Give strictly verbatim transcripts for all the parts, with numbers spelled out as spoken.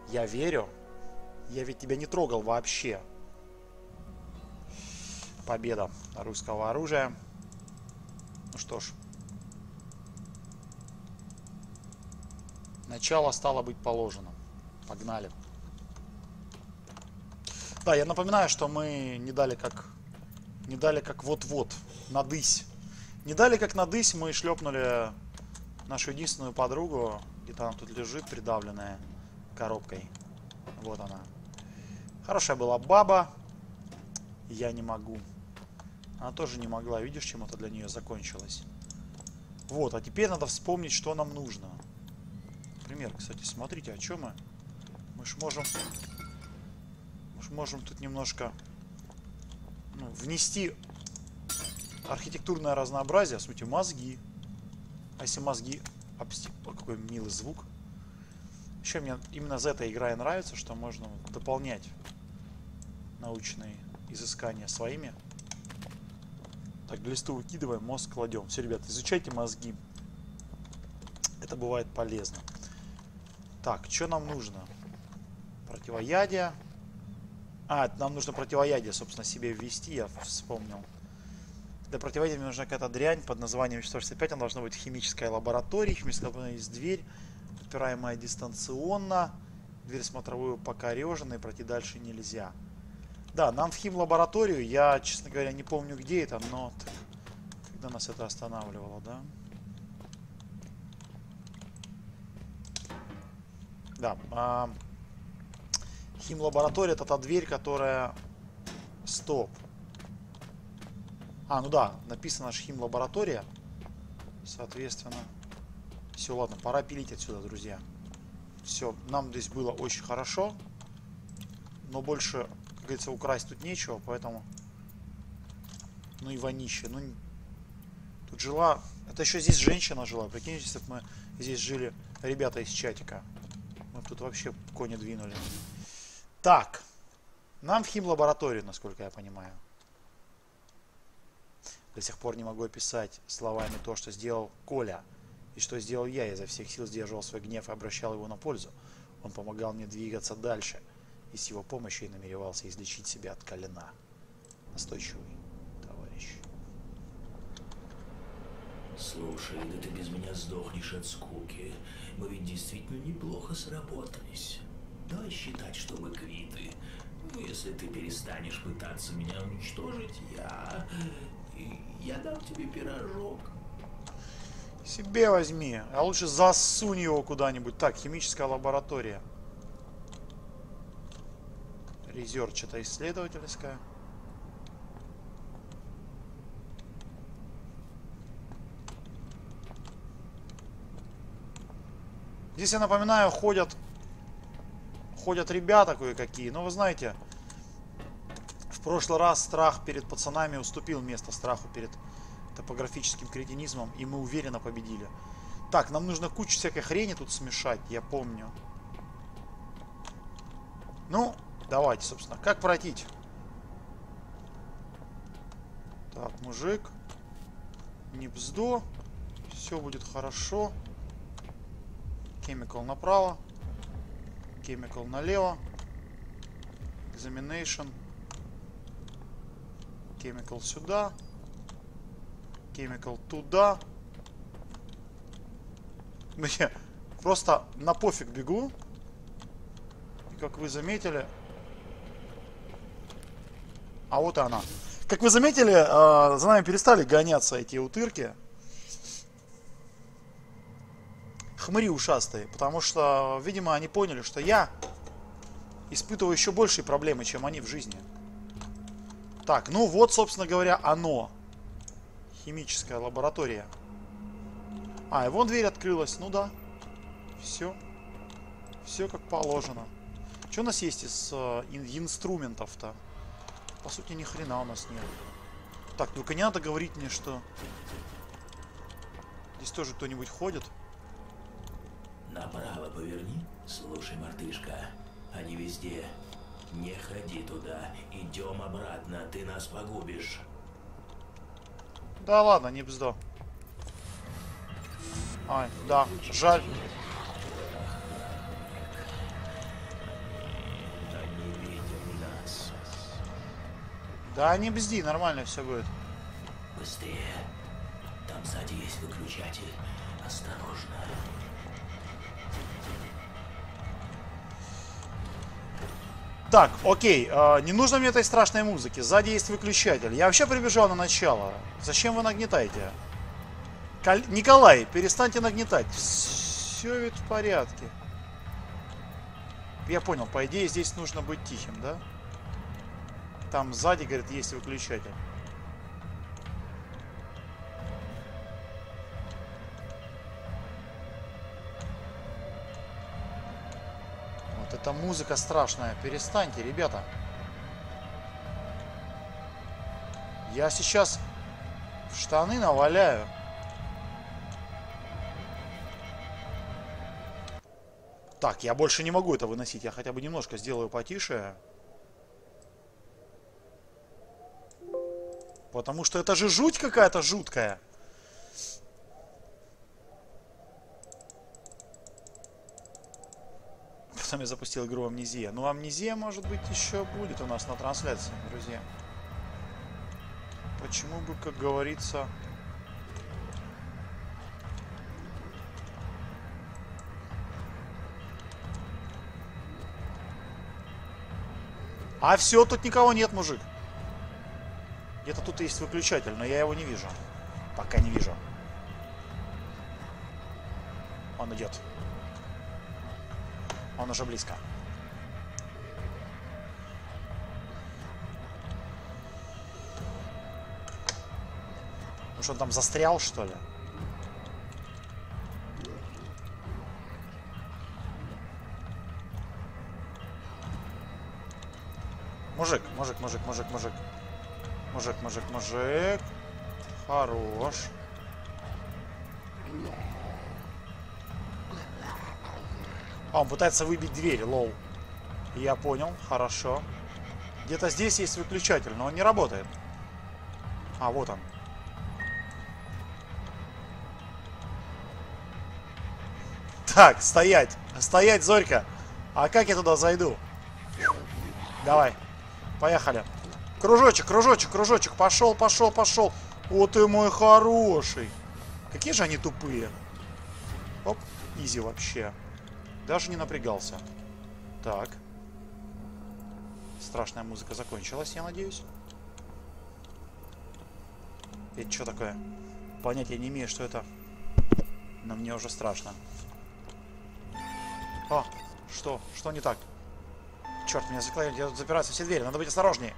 Я верю. Я ведь тебя не трогал вообще. Победа русского оружия. Ну что ж. Начало стало быть положено. Погнали. Да, я напоминаю, что мы не дали как... Не дали как вот-вот. Надысь. Не дали как надысь, мы шлепнули нашу единственную подругу. Где-то она тут лежит, придавленная коробкой. Вот она. Хорошая была баба. Я не могу. Она тоже не могла. Видишь, чем это для нее закончилось? Вот, а теперь надо вспомнить, что нам нужно. Например, кстати, смотрите, о чем мы? Мы ж можем... Мы ж можем тут немножко... Ну, внести архитектурное разнообразие. В смысле, мозги. А если мозги... Обсти... О, какой милый звук. Еще мне именно за эта игра и нравится, что можно дополнять научные изыскания своими. Так, листу выкидываем, мозг кладем. Все, ребят, изучайте мозги. Это бывает полезно. Так, что нам нужно? Противоядие. А, это нам нужно противоядие, собственно, себе ввести, я вспомнил. Для противоядия мне нужна какая-то дрянь под названием сто шестьдесят пять. Она должна быть в химической лаборатории. В химической лаборатории есть дверь, отпираемая дистанционно. Дверь смотровую покорежена, и пройти дальше нельзя. Да, нам в химлабораторию. Я, честно говоря, не помню, где это, но... Когда нас это останавливало, да? Да. А... Химлаборатория — это та дверь, которая... Стоп. А, ну да, написано же химлаборатория. Соответственно... Все, ладно, пора пилить отсюда, друзья. Все, нам здесь было очень хорошо. Но больше, как говорится, украсть тут нечего, поэтому... Ну и вонище. Ну, тут жила... Это еще здесь женщина жила. Прикиньте, если бы мы здесь жили ребята из чатика. Мы тут вообще кони двинули. Так. Нам в химлабораторию, насколько я понимаю. До сих пор не могу описать словами то, что сделал Коля. И что сделал я. Я изо всех сил сдерживал свой гнев и обращал его на пользу. Он помогал мне двигаться дальше. И с его помощью я намеревался излечить себя от колена. Настойчивый товарищ. Слушай, да ты без меня сдохнешь от скуки. Мы ведь действительно неплохо сработались. Давай считать, что мы квиты. Ну, если ты перестанешь пытаться меня уничтожить, я... Я дам тебе пирожок. Себе возьми. А лучше засунь его куда-нибудь. Так, химическая лаборатория. Резерв, что-то исследовательская. Здесь, я напоминаю, ходят ходят ребята кое-какие. Но вы знаете, в прошлый раз страх перед пацанами уступил место страху перед топографическим кретинизмом, и мы уверенно победили. Так, нам нужно кучу всякой хрени тут смешать, я помню. Ну, давайте, собственно, как пройти? Так, мужик, не бздо, все будет хорошо. Chemical направо, Chemical налево, Examination, Chemical сюда, Chemical туда. Ну, я просто на пофиг бегу. И как вы заметили... А вот и она. Как вы заметили, за нами перестали гоняться эти утырки. Хмыри ушастые. Потому что, видимо, они поняли, что я испытываю еще большие проблемы, чем они в жизни. Так, ну вот, собственно говоря, оно. Химическая лаборатория. А, и вон дверь открылась. Ну да. Все. Все как положено. Что у нас есть из э, инструментов-то? По сути, ни хрена у нас нет. Так, только не надо говорить мне, что... Здесь тоже кто-нибудь ходит. Направо поверни. Слушай, мартышка, они везде. Не ходи туда. Идем обратно, ты нас погубишь. Да ладно, не бздо. Ай, да, жаль. Да не бзди, нормально все будет. Быстрее. Там сзади есть выключатель. Осторожно. Так, окей, э, не нужно мне этой страшной музыки. Сзади есть выключатель. Я вообще прибежал на начало. Зачем вы нагнетаете? Кол... Николай, перестаньте нагнетать. Все ведь в порядке. Я понял, по идее здесь нужно быть тихим, да? Там сзади, говорит, есть выключатель. Вот эта музыка страшная. Перестаньте, ребята. Я сейчас в штаны наваляю. Так, я больше не могу это выносить. Я хотя бы немножко сделаю потише. Потому что это же жуть какая-то жуткая. Потом я запустил игру Амнезия. Ну, Амнезия, может быть, еще будет у нас на трансляции, друзья. Почему бы, как говорится... А все, тут никого нет, мужик. Где-то тут есть выключатель, но я его не вижу. Пока не вижу. Он идет. Он уже близко. Ну что, он там застрял, что ли? Мужик, мужик, мужик, мужик, мужик. Мужик, мужик, мужик. Хорош. А, он пытается выбить дверь, лол. Я понял, хорошо. Где-то здесь есть выключатель, но он не работает. А, вот он. Так, стоять. Стоять, Зорька. А как я туда зайду? Давай. Поехали. Кружочек, кружочек, кружочек. Пошел, пошел, пошел. Вот ты мой хороший. Какие же они тупые. Оп, изи вообще. Даже не напрягался. Так. Страшная музыка закончилась, я надеюсь. Это что такое? Понятия не имею, что это. Но мне уже страшно. О, что? Что не так? Черт, меня заклеили, я тут запираются все двери, надо быть осторожнее.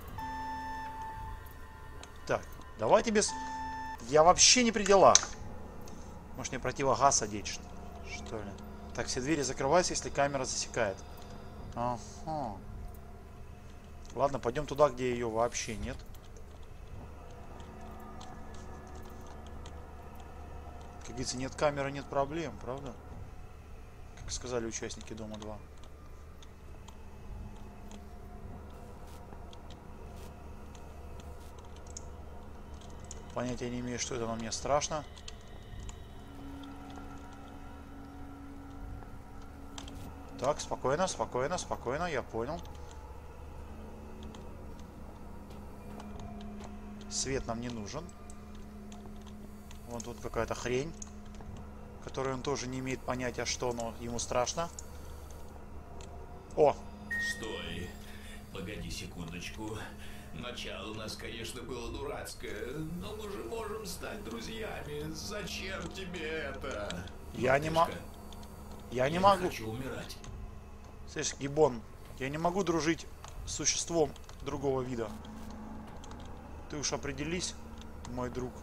Так, давайте без... Я вообще не при делах. Может, мне противогаз одеть, что, что ли? Так, все двери закрываются, если камера засекает. Ага. Ладно, пойдем туда, где ее вообще нет. Как говорится, нет камеры, нет проблем, правда? Как сказали участники Дома два. Понятия не имею, что это, но мне страшно. Так, спокойно, спокойно, спокойно, я понял. Свет нам не нужен. Вон тут какая-то хрень, которую он тоже не имеет понятия, что, но ему страшно. О! Стой. Погоди секундочку. Начало у нас, конечно, было дурацкое, но мы же можем стать друзьями. Зачем тебе это? Я не могу. Я не Я могу. Не хочу умирать. Слышь, Гибон, я не могу дружить с существом другого вида. Ты уж определись, мой друг.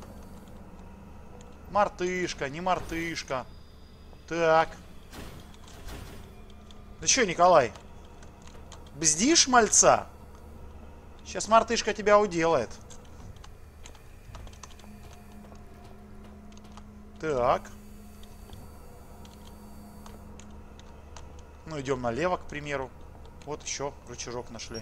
Мартышка, не мартышка. Так. Ну что, Николай? Бздишь, мальца? Сейчас мартышка тебя уделает. Так. Ну, идем налево, к примеру. Вот еще рычажок нашли.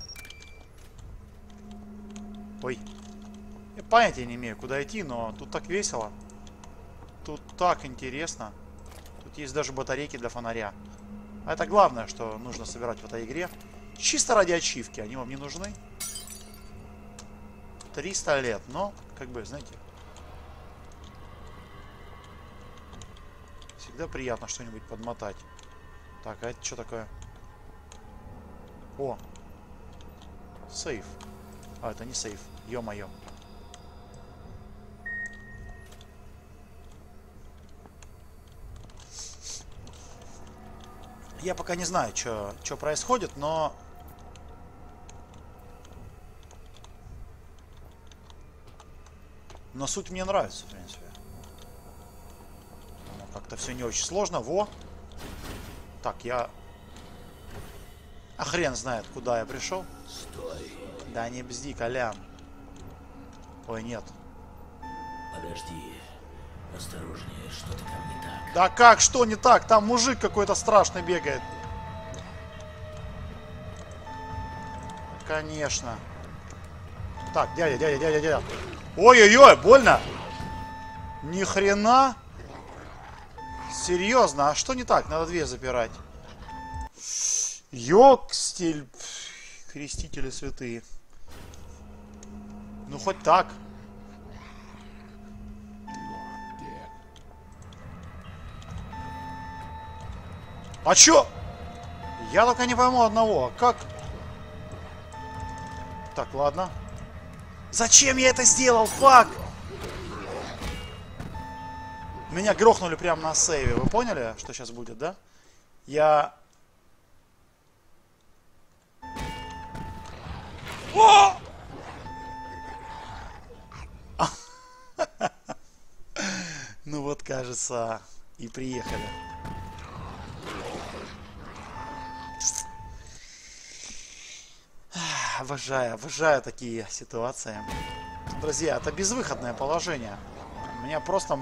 Ой. Я понятия не имею, куда идти, но тут так весело. Тут так интересно. Тут есть даже батарейки для фонаря. А это главное, что нужно собирать в этой игре. Чисто ради ачивки. Они вам не нужны? триста лет. Но, как бы, знаете, всегда приятно что-нибудь подмотать. Так, а это что такое? О! Сейф. А, это не сейф. Ё-моё. Я пока не знаю, что происходит, но... Но суть мне нравится, в принципе. Как-то все не очень сложно. Во! Так, я... А хрен знает, куда я пришел. Стой. Да не бзди, Колян. Ой, нет. Подожди. Осторожнее, что-то там не так. Да как, что не так? Там мужик какой-то страшный бегает. Конечно. Так, дядя, дядя, дядя, дядя. Ой-ой-ой, больно. Ни хрена. Серьезно, а что не так? Надо дверь запирать. Ёкстель. Крестители святые. Ну, хоть так. А чё? Я только не пойму одного. Как? Так, ладно. Зачем я это сделал? Фак! Меня грохнули прямо на сейве. Вы поняли, что сейчас будет, да? Я... О! Ну вот, кажется, и приехали. Обожаю, обожаю такие ситуации. Друзья, это безвыходное положение. У меня просто...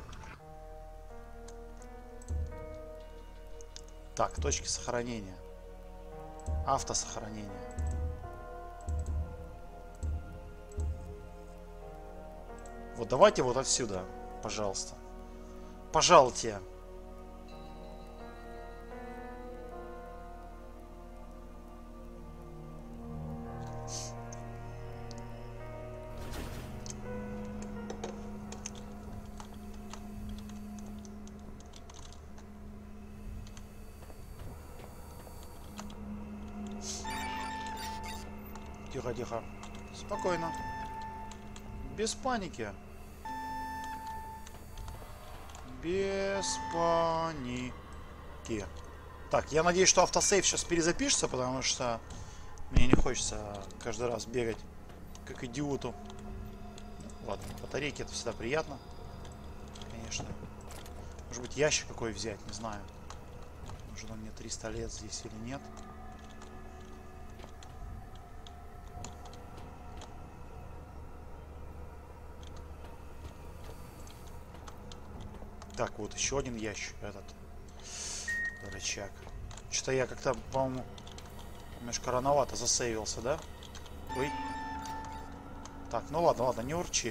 Так, точки сохранения. Автосохранение. Вот давайте вот отсюда, пожалуйста. Пожалуйте. Тихо, тихо. Спокойно. Без паники. Без паники. Так, я надеюсь, что автосейв сейчас перезапишется, потому что мне не хочется каждый раз бегать как идиоту. Ладно, батарейки это всегда приятно. Конечно. Может быть, ящик какой взять, не знаю. Нужно мне триста лет здесь или нет. Так, вот еще один ящик, этот рычаг. Что-то я как-то, по-моему, немножко рановато засейвился, да? Ой. Так, ну ладно, ладно, не урчи.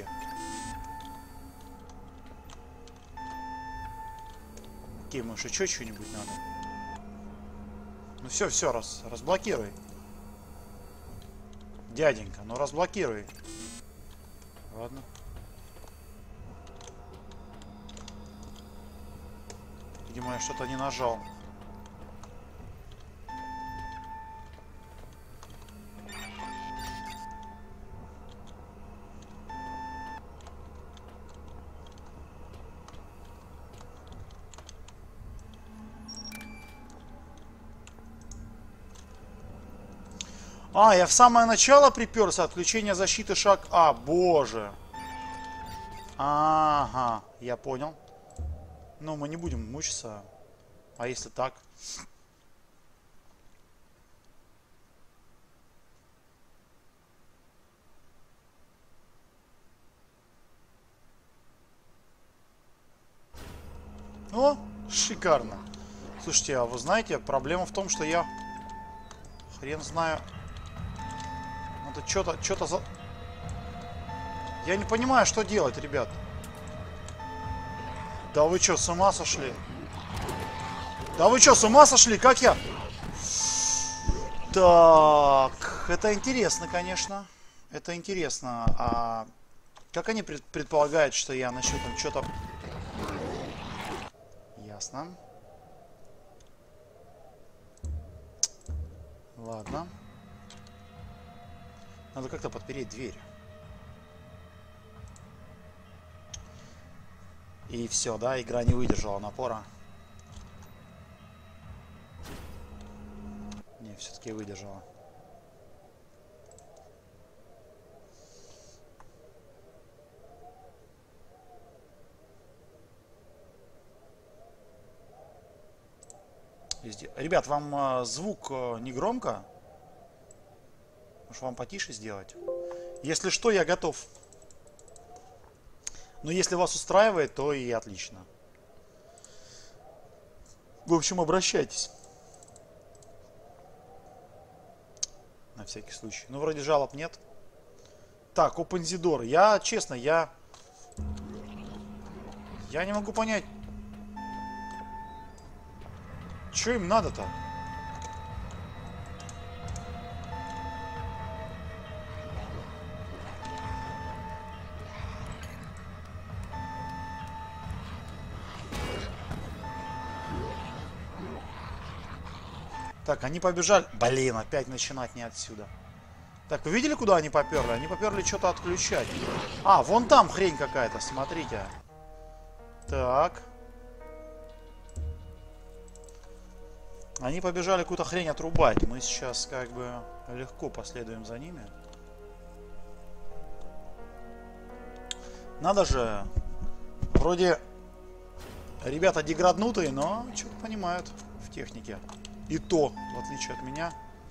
Окей, может, еще что-нибудь надо? Ну все, все, раз, разблокируй. Дяденька, ну разблокируй. Ладно. Видимо, я что-то не нажал. А, я в самое начало приперся. Отключение защиты шаг А. Боже. Ага, я понял. Ну, мы не будем мучиться. А если так? О, шикарно. Слушайте, а вы знаете, проблема в том, что я... Хрен знаю... Это что-то, что-то за... Я не понимаю, что делать, ребят. Да вы что, с ума сошли? Да вы что, с ума сошли? Как я? Так, это интересно, конечно. Это интересно. А как они пред предполагают, что я начну там что-то... Ясно. Ладно. Надо как-то подпереть дверь. И все, да, игра не выдержала напора. Не, все-таки выдержала. Ребят, вам э, звук э, не громко? Может, вам потише сделать? Если что, я готов. Но если вас устраивает, то и отлично. В общем, обращайтесь. На всякий случай. Ну, вроде жалоб нет. Так, OpenZidor. Я, честно, я... Я не могу понять... Что им надо-то? Так, они побежали. Блин, опять начинать не отсюда. Так, вы видели, куда они поперли? Они поперли что-то отключать. А, вон там хрень какая-то, смотрите. Так. Они побежали какую-то хрень отрубать. Мы сейчас как бы легко последуем за ними. Надо же. Вроде ребята деграднутые, но что-то понимают в технике. И то, в отличие от меня.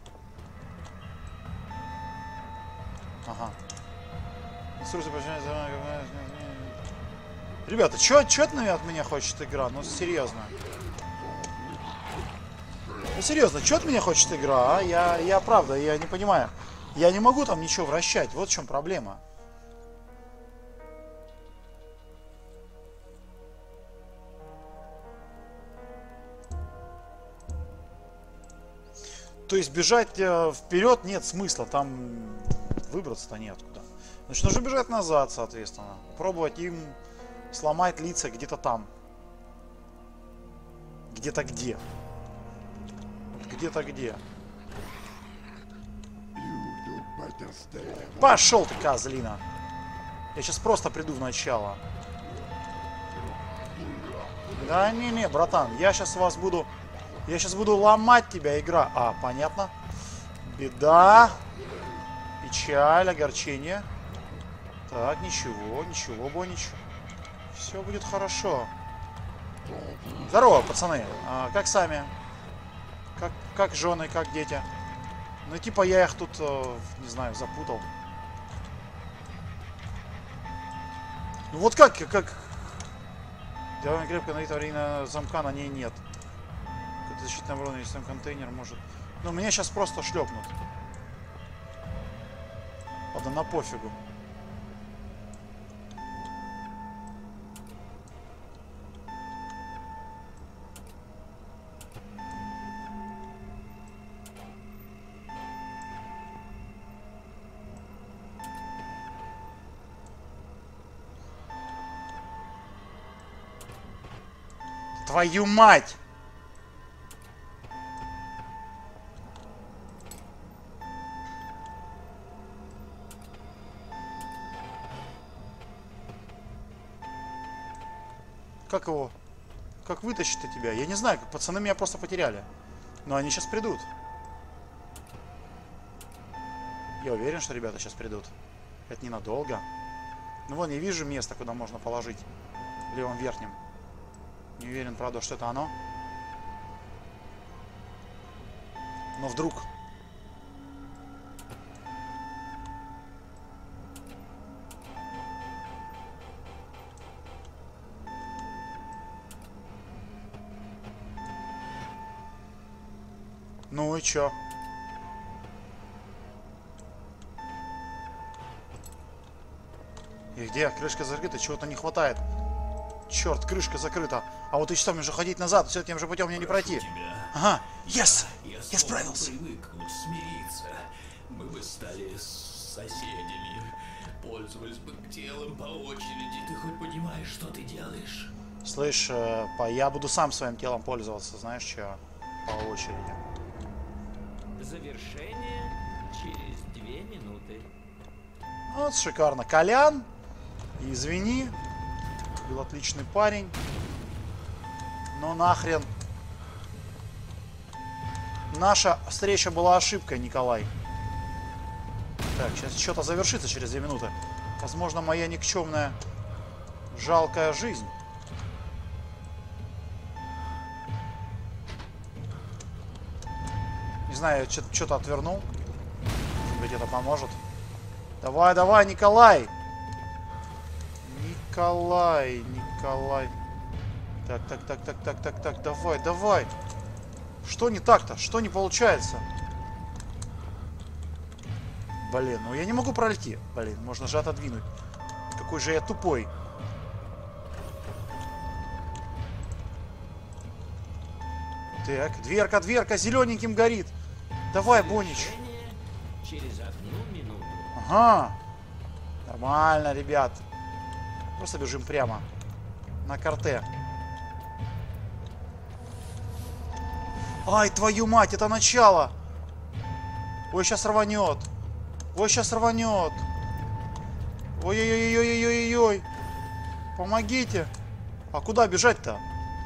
Ага. Ребята, что от меня хочет игра? Ну, серьезно. Ну, серьезно, что от меня хочет игра, а? Я, я правда, я не понимаю. Я не могу там ничего вращать. Вот в чем проблема. То есть бежать э, вперед нет смысла. Там выбраться-то неоткуда. Значит, нужно бежать назад, соответственно. Пробовать им сломать лица где-то там. Где-то где. Где-то где. Пошел ты, козлина. Я сейчас просто приду в начало. Да не-не, братан. Я сейчас вас буду... Я сейчас буду ломать тебя, игра. А, понятно. Беда. Печаль, огорчение. Так, ничего, ничего, Бонич. Все будет хорошо. Здорово, пацаны. А, как сами? Как, как жены, как дети? Ну, типа, я их тут, э, не знаю, запутал. Ну, вот как, как... Довольно крепко на аварийного замка на ней нет. Как защитная оборона, если там контейнер может... Ну, меня сейчас просто шлепнут. Ладно, на пофигу. Твою мать! Как его? Как вытащить-то тебя? Я не знаю, как пацаны меня просто потеряли. Но они сейчас придут. Я уверен, что ребята сейчас придут. Это ненадолго. Ну вон, я вижу место, куда можно положить. В левом верхнем. Не уверен, правда, что это оно. Но вдруг... Ну и чё? И где? Крышка закрыта, чего-то не хватает. Черт, крышка закрыта. А вот и что, мне же ходить назад, все тем же путем мне не пройти. Ага, yes! Я, я справился. Привыкнуть, смириться. Мы бы стали соседями. Пользовались бы телом по очереди. Ты хоть понимаешь, что ты делаешь? Слышь, э, по- я буду сам своим телом пользоваться, знаешь, что? По очереди. Завершение через две минуты. Вот, шикарно. Колян, извини, был отличный парень. Но нахрен. Наша встреча была ошибкой, Николай. Так, сейчас что-то завершится через две минуты. Возможно, моя никчемная, жалкая жизнь. Не знаю, я что-то отвернул. Может быть, это поможет. Давай, давай, Николай! Николай, Николай. Так, так, так, так, так, так, так, давай, давай. Что не так-то? Что не получается? Блин, ну я не могу пройти. Блин, можно же отодвинуть. Какой же я тупой. Так, дверка, дверка, зелененьким горит. Давай, Бонич. Завершение через одну минуту. Ага. Нормально, ребят. Просто бежим прямо. На карте. Ай, твою мать, это начало. Ой, сейчас рванет. Ой, сейчас рванет. Ой-ой-ой-ой-ой-ой-ой. Помогите. А куда бежать-то?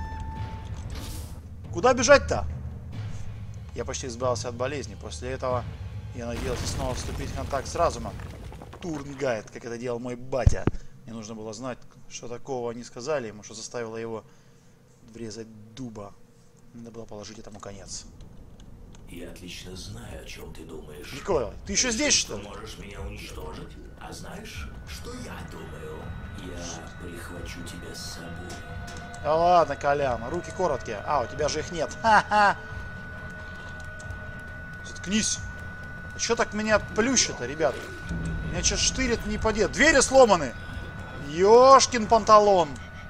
Куда бежать-то? Я почти избавился от болезни. После этого я надеялся снова вступить в контакт с разумом. Турнгайд, как это делал мой батя. Мне нужно было знать, что такого они сказали ему, что заставило его врезать дуба. Надо было положить этому конец. Я отлично знаю, о чем ты думаешь. Никола, ты еще здесь, что ли? Можешь меня уничтожить. А знаешь, что я думаю? Я прихвачу тебя с собой. Да ладно, Колян, руки короткие. А, у тебя же их нет. Ха-ха. Заткнись. А что так меня плющит-то, ребят? Меня сейчас штырит не по делу. Двери сломаны. Ёшкин панталон.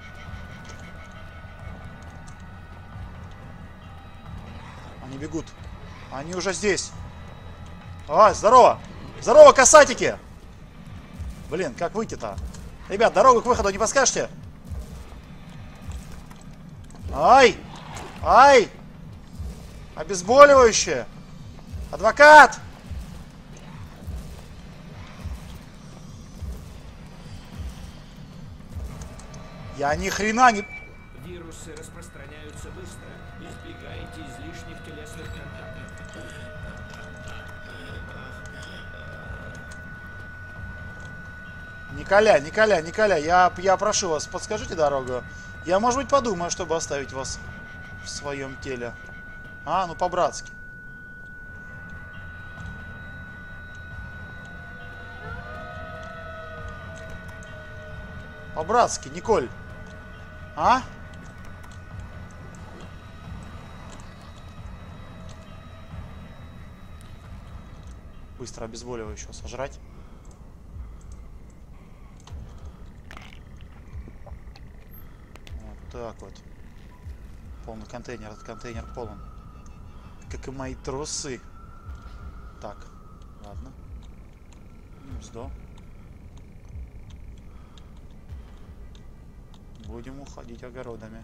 Они бегут. Они уже здесь. А, здорово. Здорово, касатики. Блин, как выйти-то? Ребят, дорогу к выходу не подскажете? Ай! Ай! Обезболивающее! Адвокат! Я ни хрена не... Вирусы распространяются быстро. Избегайте излишних телесных контактов. Николя, Николя, Николя, я, я прошу вас, подскажите дорогу. Я, может быть, подумаю, чтобы оставить вас в своем теле. А, ну по-братски. По-братски, Николь. А? Быстро обезболивающего сожрать. Вот так вот. Полный контейнер. Этот контейнер полон. Как и мои трусы. Так, ладно. Гнездо. Будем уходить огородами.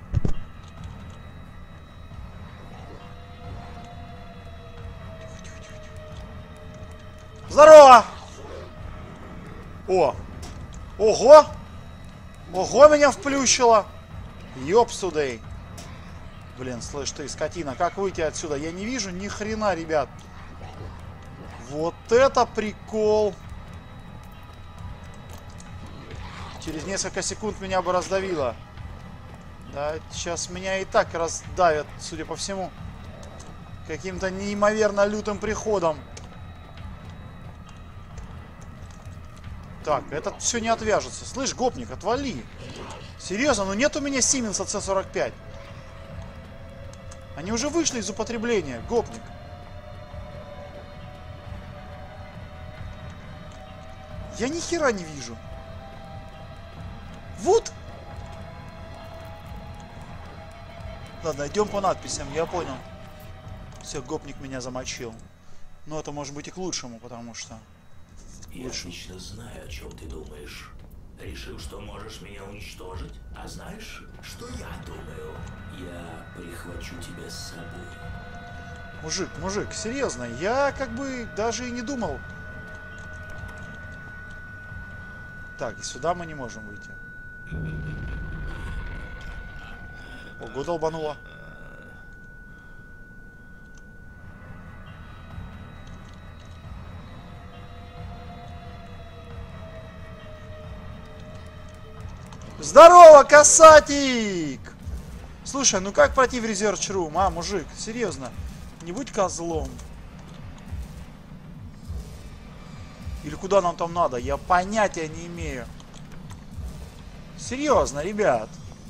Здорово! О! Ого! Ого, меня вплющило! Ёпсудей! Блин, слышь ты, скотина, как выйти отсюда? Я не вижу ни хрена, ребят. Вот это прикол! Через несколько секунд меня бы раздавило. Да, сейчас меня и так раздавят, судя по всему. Каким-то неимоверно лютым приходом. Так, этот все не отвяжется. Слышь, гопник, отвали. Серьезно, ну нет у меня Сименса С сорок пять. Они уже вышли из употребления, гопник. Я ни хера не вижу. Вот. Ладно, идем по надписям, я понял. Все, гопник меня замочил. Но это может быть и к лучшему, потому что Я Лучше. отлично знаю, о чем ты думаешь. Решил, что можешь меня уничтожить? А знаешь, что я думаю? Я прихвачу тебя с собой. Мужик, мужик, серьезно, я как бы даже и не думал. Так, и сюда мы не можем выйти. Ого, долбануло. Здорово, касатик! Слушай, ну как пройти в Research Room, а, мужик? Серьезно, не будь козлом. Или куда нам там надо? Я понятия не имею. Серьезно, ребят.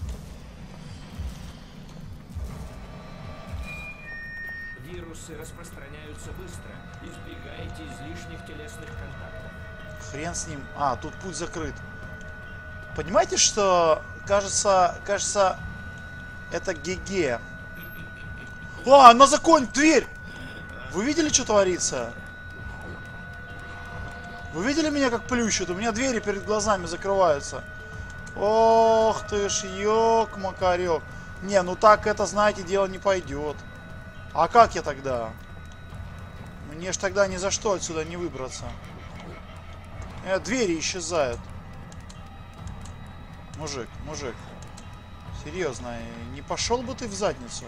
Вирусы распространяются быстро. Избегайте излишних телесных контактов. Хрен с ним. А, тут путь закрыт. Понимаете, что, кажется, кажется, это ГГ. А, на закон, дверь! Вы видели, что творится? Вы видели меня, как плющит? У меня двери перед глазами закрываются. Ох ты ж, ёк-макарёк. Не, ну так это, знаете, дело не пойдет. А как я тогда? Мне ж тогда ни за что отсюда не выбраться. Э, двери исчезают. Мужик, мужик. Серьезно, не пошел бы ты в задницу?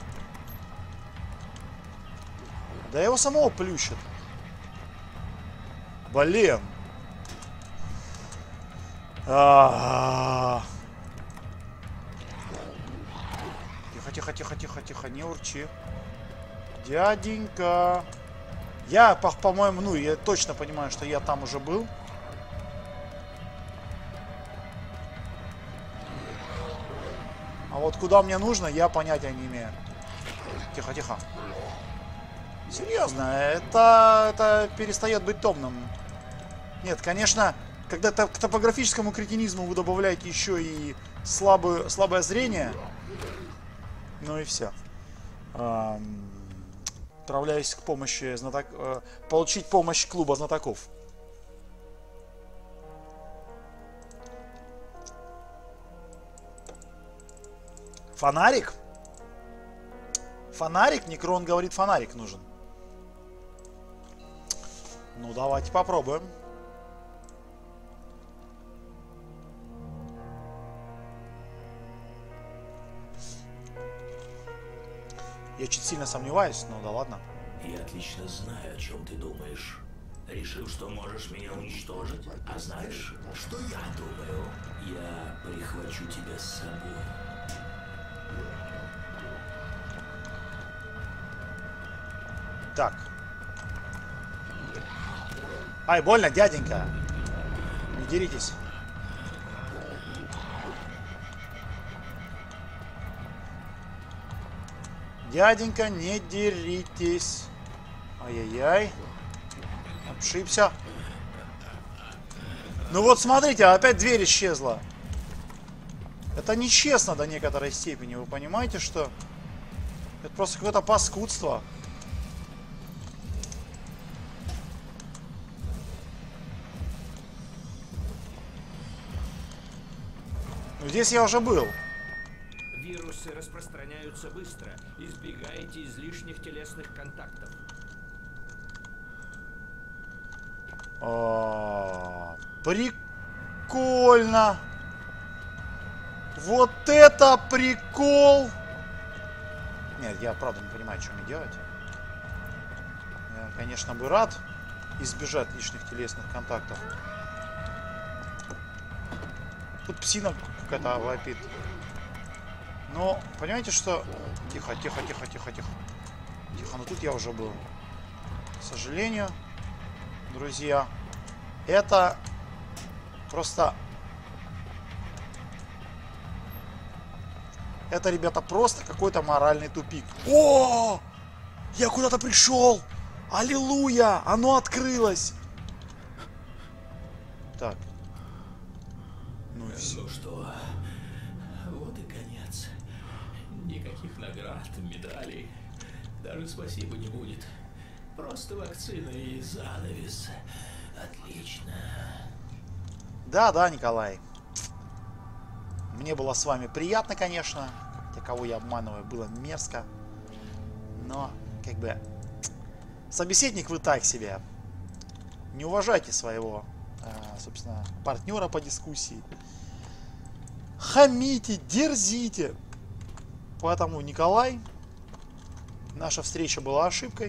Да его самого плющит. Блин. А-а-а. Тихо, тихо, тихо, тихо, тихо, не урчи. Дяденька. Я, по-моему, ну, я точно понимаю, что я там уже был. А вот куда мне нужно, я понятия не имею. Тихо, тихо. Серьезно, это, это перестает быть томным. Нет, конечно, когда -то к топографическому кретинизму вы добавляете еще и слабое, слабое зрение, ну и все. Эм, отправляюсь к помощи знаток... э, получить помощь клуба знатоков. Фонарик? Фонарик? Некрон говорит, фонарик нужен. Ну, давайте попробуем. Я чуть сильно сомневаюсь, но да ладно. Я отлично знаю, о чем ты думаешь. Решил, что можешь меня уничтожить? А знаешь, что я думаю? Я прихвачу тебя с собой. Так. Ай, больно, дяденька. Не деритесь. Дяденька, не деритесь. Ай-яй-яй. Обшибся. Ну вот смотрите, опять дверь исчезла. Это нечестно до некоторой степени. Вы понимаете, что это просто какое-то паскудство. Здесь я уже был. Вирусы распространяются быстро. Избегайте излишних телесных контактов. О, прикольно. Вот это прикол. Нет, я правда не понимаю, что мне делать. Я, конечно, бы рад избежать лишних телесных контактов. Тут псина какая-то вопит. Но, понимаете, что... Тихо, тихо, тихо, тихо, тихо. Тихо, но тут я уже был. К сожалению, друзья, это просто... Это, ребята, просто какой-то моральный тупик. О! Я куда-то пришел! Аллилуйя! Оно открылось! Так. Ну и все. Ну что, вот и конец. Никаких наград, медалей. Даже спасибо не будет. Просто вакцина и занавес. Отлично. Да, да, Николай. Мне было с вами приятно, конечно. Те, кого я обманываю, было мерзко. Но, как бы, собеседник вы так себе. Не уважайте своего, э, собственно, партнера по дискуссии. Хамите, дерзите. Поэтому, Николай, наша встреча была ошибкой.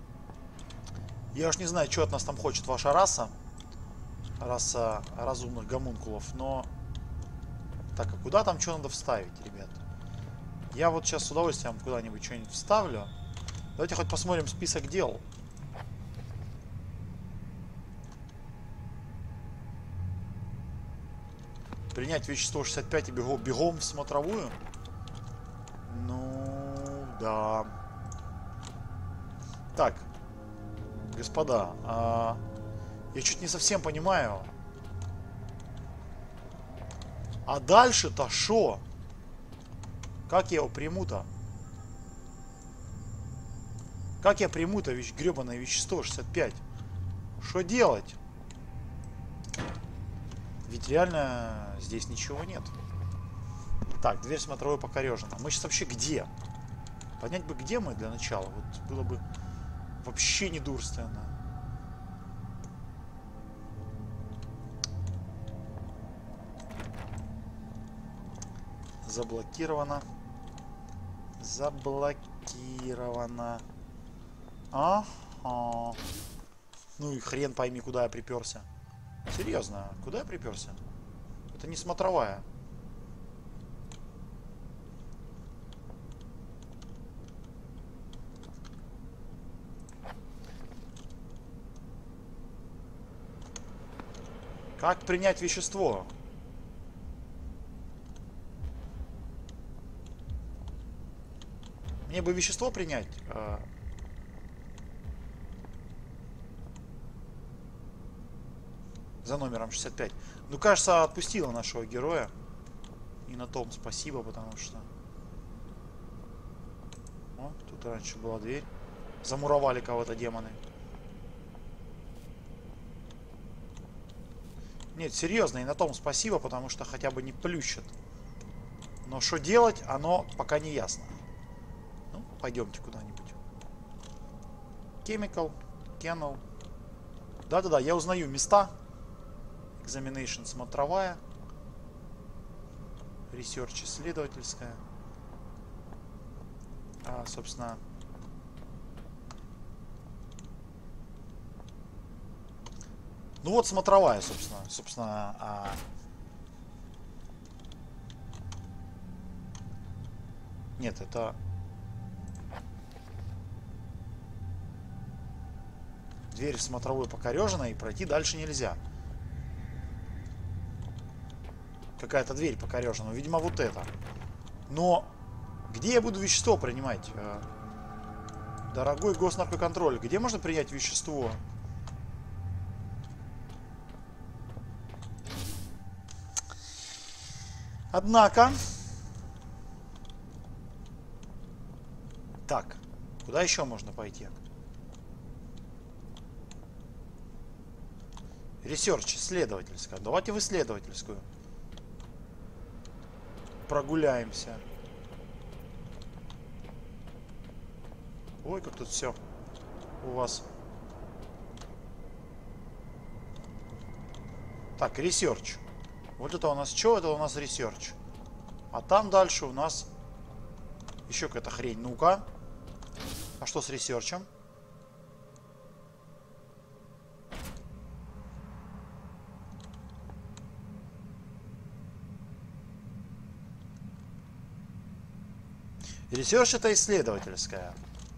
Я уж не знаю, что от нас там хочет ваша раса. Раса разумных гомункулов, но... Так, а куда там что надо вставить, ребят? Я вот сейчас с удовольствием куда-нибудь что-нибудь вставлю. Давайте хоть посмотрим список дел. Принять вещество шестьдесят пять и бегом, бегом в смотровую? Ну, да. Так, господа, а... я чуть не совсем понимаю. А дальше-то шо? Как я его приму-то? Как я приму-то вещь, гребаное вещество шестьдесят пять? Что делать? Ведь реально здесь ничего нет. Так, дверь смотровой покорежена. Мы сейчас вообще где? Понять бы, где мы для начала. Вот было бы вообще недурственно. Заблокировано. Заблокировано. Ага. Ну и хрен пойми, куда я приперся. Серьезно, куда я приперся? Это не смотровая. Как принять вещество? Мне бы вещество принять. За номером шестьдесят пять. Ну, кажется, отпустила нашего героя. И на том спасибо, потому что... О, тут раньше была дверь. Замуровали кого-то демоны. Нет, серьезно, и на том спасибо, потому что хотя бы не плющит. Но что делать, оно пока не ясно. Ну, пойдемте куда-нибудь. Chemical, Kennel. Да-да-да, я узнаю места. Examination смотровая. Research исследовательская. А, собственно... Ну вот смотровая, собственно. Собственно, а... Нет, это... Дверь в смотровую покорежена, и пройти дальше нельзя. Какая-то дверь покорежена. Видимо, вот это. Но где я буду вещество принимать? Дорогой госнаркоконтроль. Где можно принять вещество? Однако... Так, куда еще можно пойти? Ресерч, исследовательская. Давайте в исследовательскую. Прогуляемся. Ой, как тут все у вас. Так, ресерч. Вот это у нас что? Это у нас ресерч. А там дальше у нас еще какая-то хрень. Ну-ка. А что с ресерчем? Ресерч это исследовательская.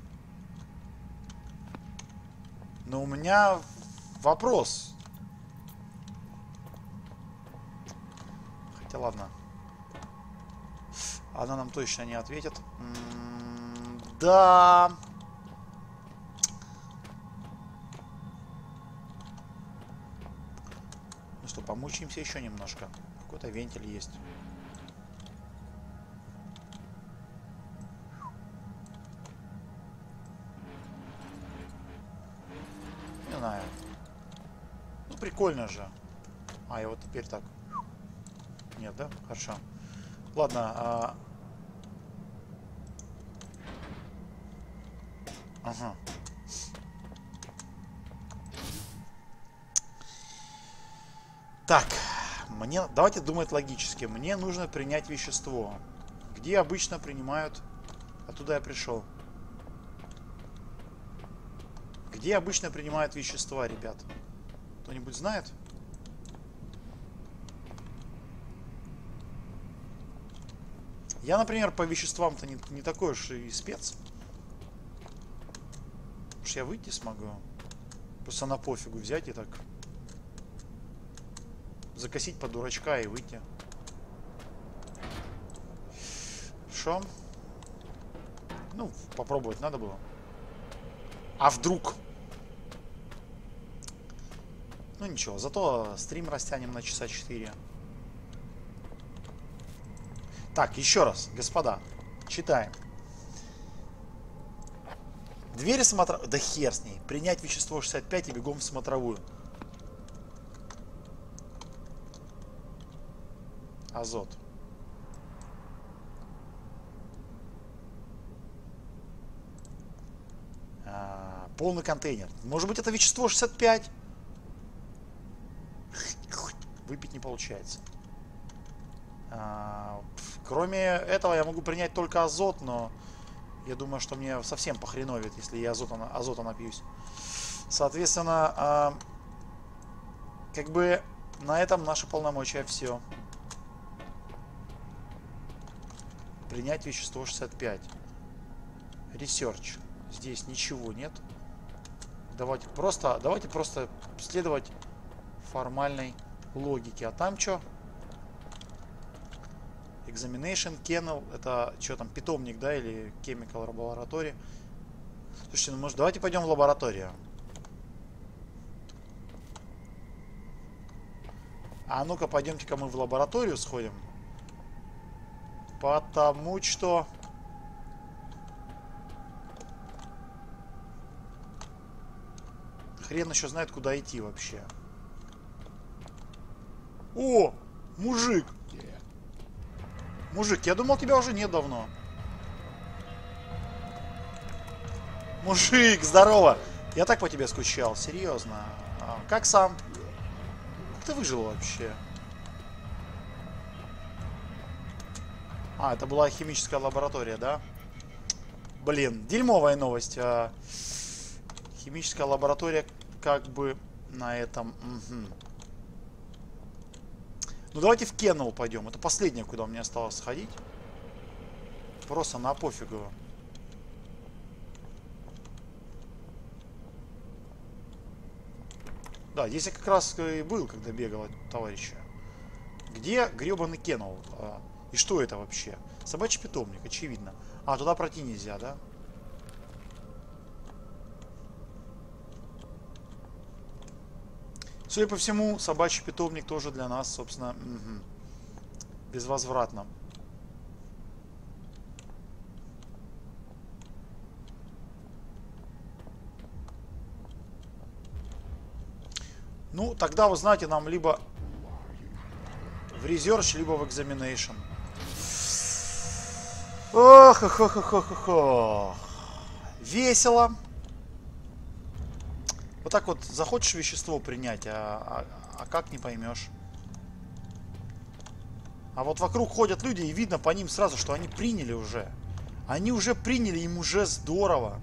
Но у меня вопрос. Хотя ладно. Она нам точно не ответит. М-м, да. Ну что, помучаемся еще немножко. Какой-то вентиль есть. Не знаю. прикольно же. А, и вот теперь так. Нет, да? Хорошо. Ладно. А... Ага. Так. Мне... Давайте думать логически. Мне нужно принять вещество. Где обычно принимают... Оттуда я пришел. Где обычно принимают вещества, ребят? Кто-нибудь знает? Я, например, по веществам-то не, не такой уж и спец. Уж я выйти смогу. Просто на пофигу взять и так закосить под дурачка и выйти. Хорошо. Ну, попробовать надо было. А вдруг? Ну ничего, зато стрим растянем на часа четыре. Так, еще раз, господа, читаем. Двери смотровой... Да хер с ней. Принять вещество шестьдесят пять и бегом в смотровую. Азот. А, полный контейнер. Может быть, это вещество шестьдесят пять? Выпить не получается. А, кроме этого я могу принять только азот, но я думаю, что мне совсем похреновит, если я азота, азота напьюсь. Соответственно, а, как бы на этом наши полномочия все. Принять вещество шестьдесят пять. Research. Здесь ничего нет. Давайте просто, давайте просто следовать формальной логике. А там что? Examination, Kennel. Это что там, питомник, да? Или Chemical Laboratory. Слушайте, ну может давайте пойдем в лабораторию. А ну-ка пойдемте-ка мы в лабораторию сходим. Потому что... Хрен еще знает, куда идти вообще. О! Мужик! Мужик, я думал, тебя уже нет давно. Мужик, здорово! Я так по тебе скучал, серьезно. А, как сам? Как ты выжил вообще? А, это была химическая лаборатория, да? Блин, дерьмовая новость. А, химическая лаборатория как бы на этом... Угу. Ну давайте в Kennel пойдем. Это последнее, куда мне осталось сходить. Просто на пофигу. Да, здесь я как раз и был, когда бегал от товарища. Где гребаный Kennel? А, и что это вообще? Собачий питомник, очевидно. А, туда пройти нельзя, да? Судя по всему, собачий питомник тоже для нас, собственно, угу, безвозвратно. Ну, тогда, вы знаете, нам либо в Research, либо в Examination. Ох, ох, ох, ох, ох, ох. Весело. Вот так вот захочешь вещество принять, а, а, а как не поймешь. А вот вокруг ходят люди, и видно по ним сразу, что они приняли уже. Они уже приняли, им уже здорово.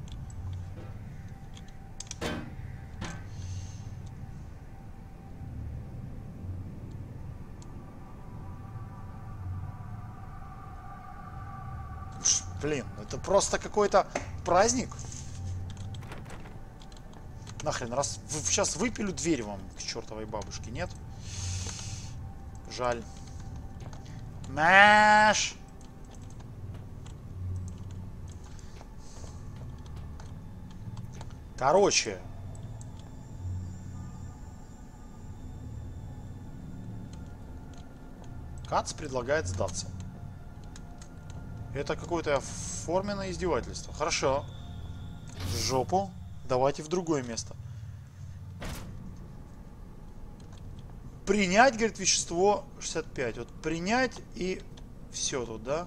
Блин, это просто какой-то праздник. Нахрен, раз вы сейчас выпилю дверь вам к чертовой бабушке, нет? Жаль. Мэш! Короче. Кац предлагает сдаться. Это какое-то форменное издевательство. Хорошо. В жопу. Давайте в другое место. принять, говорит, вещество шестьдесят пять. Вот принять и все тут, да?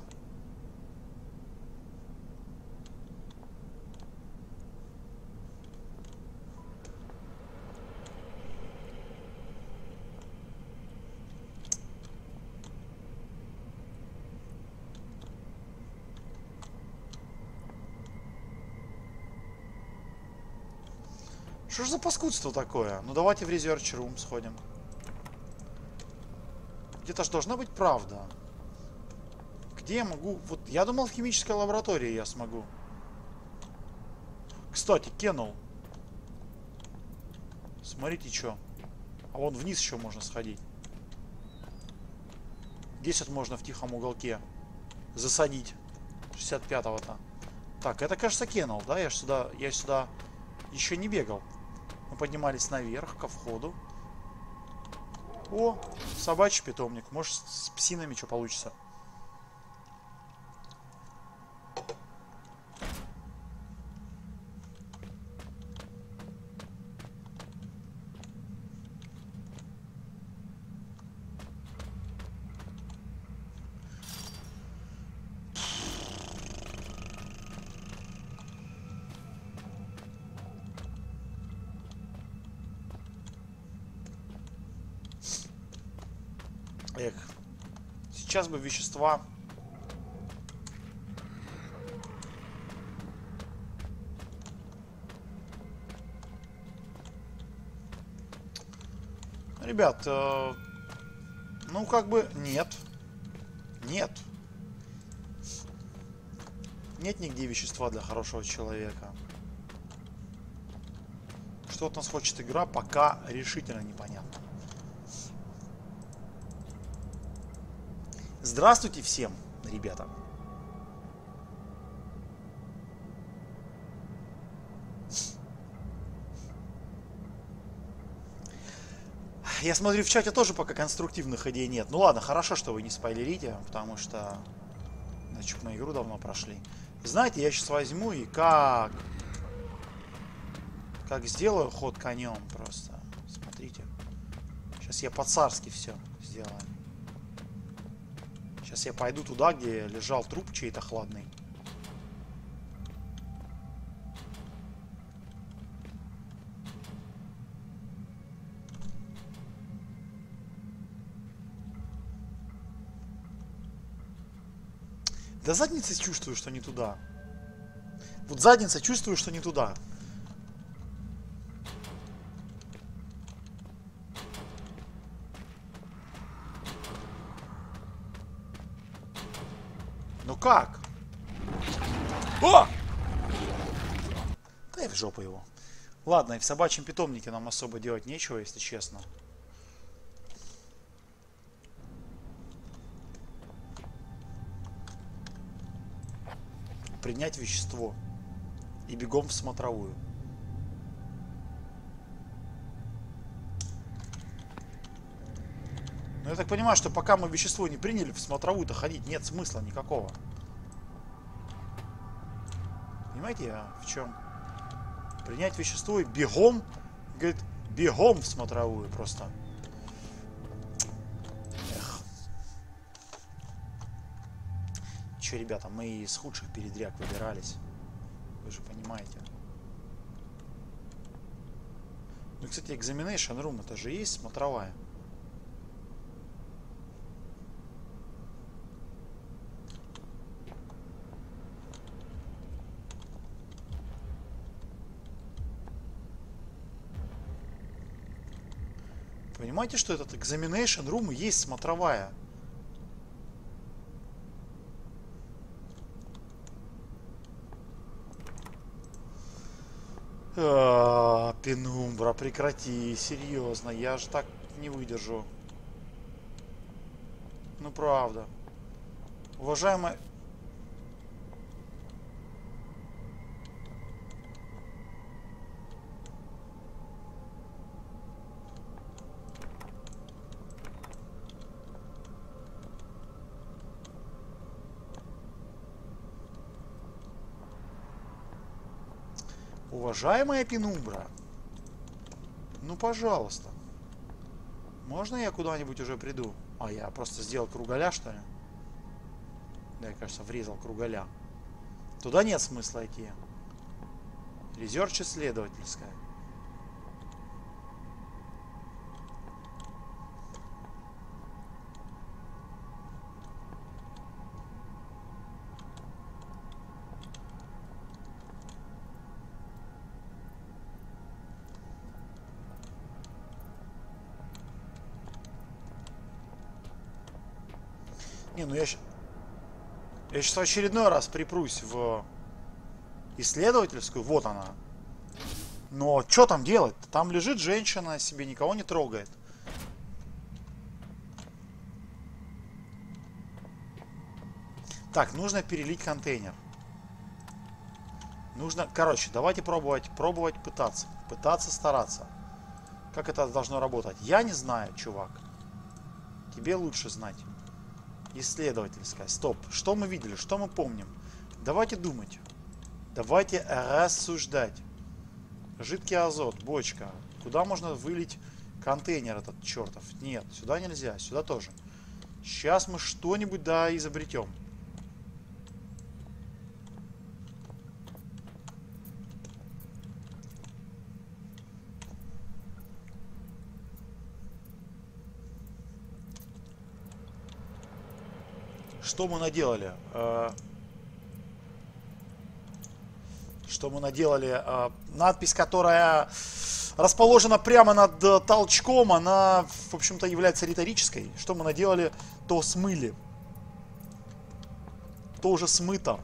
Что ж за паскудство такое? Ну давайте в Research Room сходим. Где-то же должна быть правда. Где я могу... Вот я думал, в химической лаборатории я смогу. Кстати, Кеннел. Смотрите, что. А вон вниз еще можно сходить. Здесь вот можно в тихом уголке засадить. шестьдесят пятого-то. Так, это, кажется, Кеннел, да? Я ж сюда... Я сюда еще не бегал. Мы поднимались наверх, ко входу. О, собачий питомник. Может, с псинами что получится. Эх, сейчас бы вещества. Ребят, э, ну как бы нет. Нет. Нет нигде вещества для хорошего человека. Что от нас хочет игра, пока решительно непонятно. Здравствуйте всем, ребята. Я смотрю, в чате тоже пока конструктивных идей нет. Ну ладно, хорошо, что вы не спойлерите, потому что... Значит, мы игру давно прошли. Знаете, я сейчас возьму и как... Как сделаю ход конем просто. Смотрите. Сейчас я по-царски все сделаю. Сейчас я пойду туда, где лежал труп чей-то хладный. Да задница чувствую, что не туда. Вот задница чувствую, что не туда. Ну как? О! Да и в жопу его. Ладно, и в собачьем питомнике нам особо делать нечего, если честно. Принять вещество. И бегом в смотровую. Но я так понимаю, что пока мы вещество не приняли, в смотровую-то ходить нет смысла никакого. Понимаете, а в чем? Принять вещество и бегом, говорит, бегом в смотровую просто. Эх. Че, ребята, мы из худших передряг выбирались. Вы же понимаете. Ну, кстати, Examination Room, это же есть смотровая. Понимаете, что этот Examination Room и есть смотровая? А, Пенумбра, прекрати, серьезно, я же так не выдержу. Ну правда. Уважаемая... Уважаемая Пенумбра, ну пожалуйста. Можно я куда-нибудь уже приду? А, я просто сделал кругаля, что ли? Да, я, кажется, врезал кругаля. Туда нет смысла идти. Резерч исследовательская. Не, ну я, щ... я сейчас в очередной раз припрусь в исследовательскую. Вот она. Но что там делать? Там лежит женщина, себе никого не трогает. Так, нужно перелить контейнер. Нужно, короче, давайте пробовать, пробовать, пытаться. Пытаться, стараться. Как это должно работать? Я не знаю, чувак. Тебе лучше знать. Исследовательская. Стоп. Что мы видели? Что мы помним? Давайте думать. Давайте рассуждать. Жидкий азот, бочка. Куда можно вылить контейнер этот чертов? Нет, сюда нельзя. Сюда тоже. Сейчас мы что-нибудь да изобретем. Что мы наделали? Что мы наделали? Надпись, которая расположена прямо над толчком, она, в общем-то, является риторической. Что мы наделали, то смыли. То уже смыто.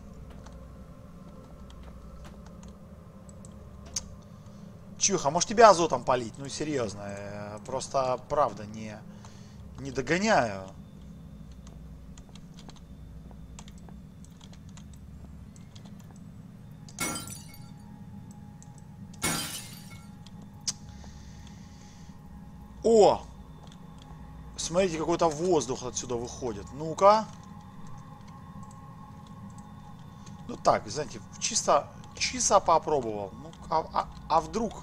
Чуха, может тебя азотом полить? Ну, серьезно. Просто, правда, не, не догоняю. О! Смотрите, какой-то воздух отсюда выходит. Ну-ка. Ну так, знаете, чисто, чисто попробовал. Ну, а, а, а вдруг?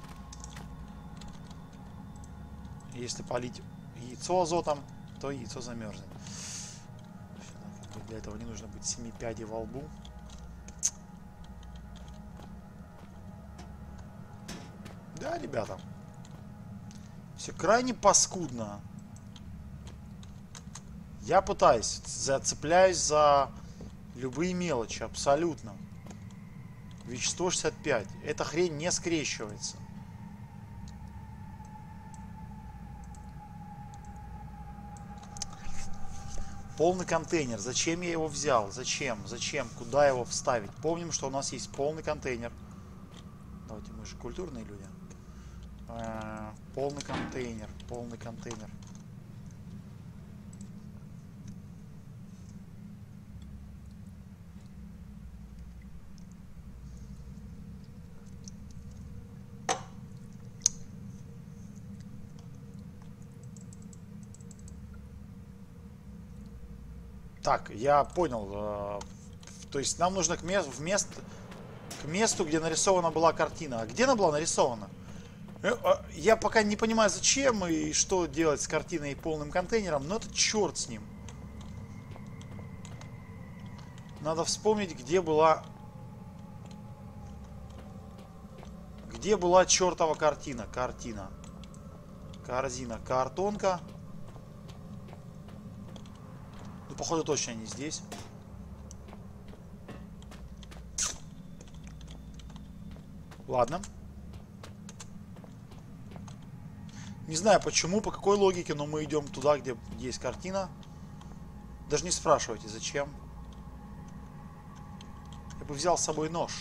Если полить яйцо азотом, то яйцо замерзнет. Для этого не нужно быть семи пядей во лбу. Да, ребята. Все крайне паскудно. Я пытаюсь, зацепляюсь за любые мелочи, абсолютно. Вещество шестьдесят пять. Эта хрень не скрещивается. Полный контейнер. Зачем я его взял? Зачем? Зачем? Куда его вставить? Помним, что у нас есть полный контейнер. Давайте, мы же культурные люди. Полный контейнер, полный контейнер. Так, я понял. То есть нам нужно к месту, в мест, к месту, где нарисована была картина. А где она была нарисована? Я пока не понимаю, зачем и что делать с картиной и полным контейнером, но это черт с ним. Надо вспомнить, где была... Где была чертова картина? Картина. Корзина. Картонка. Ну, походу, точно не здесь. Ладно. Не знаю почему, по какой логике, но мы идем туда, где есть картина. Даже не спрашивайте, зачем. Я бы взял с собой нож.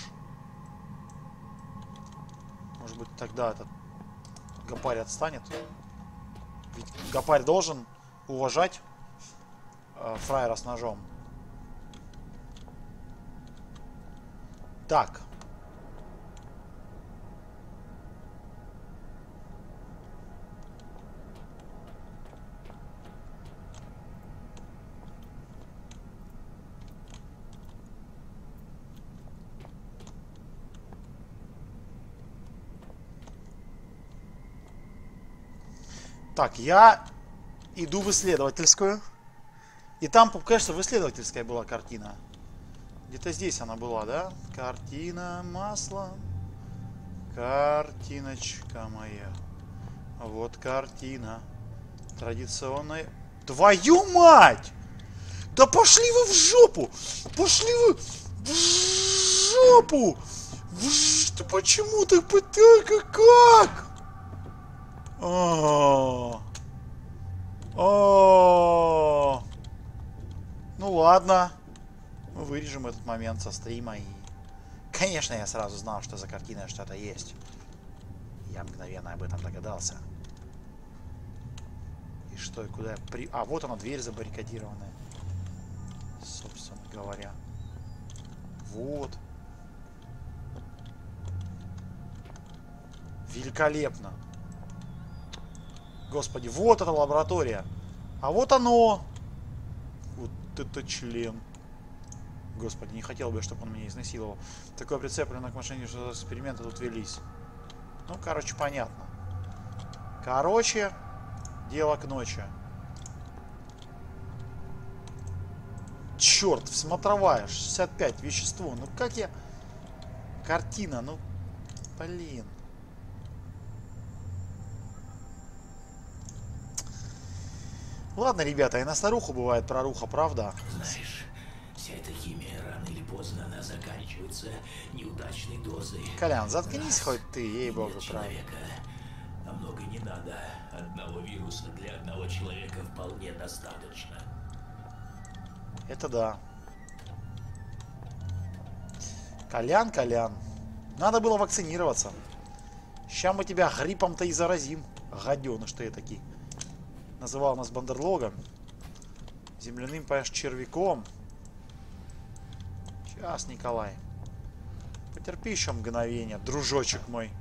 Может быть, тогда этот гопарь отстанет. Ведь гопарь должен уважать э, фраера с ножом. Так. Так, я иду в исследовательскую. И там, кажется, в исследовательской была картина. Где-то здесь она была, да? Картина масла. Картиночка моя. Вот картина. Традиционная. Твою мать! Да пошли вы в жопу! Пошли вы в жопу! В ж... Да почему так только как? О, о, ну ладно, мы вырежем этот момент со стрима. И, конечно, я сразу знал, что за картиной что-то есть. Я мгновенно об этом догадался. И что и куда я при... А, вот она, дверь забаррикадированная. Собственно говоря. Вот. Великолепно. Господи, вот эта лаборатория. А вот оно. Вот это член. Господи, не хотел бы, чтобы он меня изнасиловал. Такое прицеплено к машине, что эксперименты тут велись. Ну, короче, понятно. Короче, дело к ночи. Черт, смотровая, шестьдесят пять, вещество. Ну, как я... Картина, ну, блин. Ладно, ребята, и на старуху бывает проруха, правда? Знаешь, вся эта химия рано или поздно она заканчивается неудачной дозой. Колян, заткнись Раз, хоть ты, ей-богу, нет правда. человека, а много не надо. Одного вируса для одного человека вполне достаточно. Это да. Колян, Колян. Надо было вакцинироваться. Ща мы тебя гриппом-то и заразим. Гаденыш ты этакий. Называл нас бандерлогом. Земляным, понимаешь, червяком. Сейчас, Николай. Потерпи еще мгновение, дружочек мой.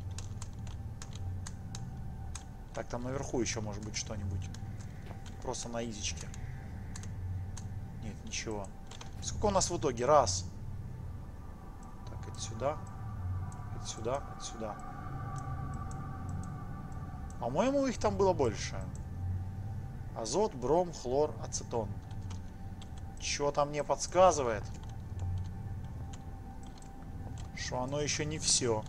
Так, там наверху еще может быть что-нибудь. Просто на изичке. Нет, ничего. Сколько у нас в итоге? Раз. Так, это сюда. Это сюда, это сюда. По-моему, их там было больше. Азот, бром, хлор, ацетон. Что-то мне подсказывает, что оно еще не все.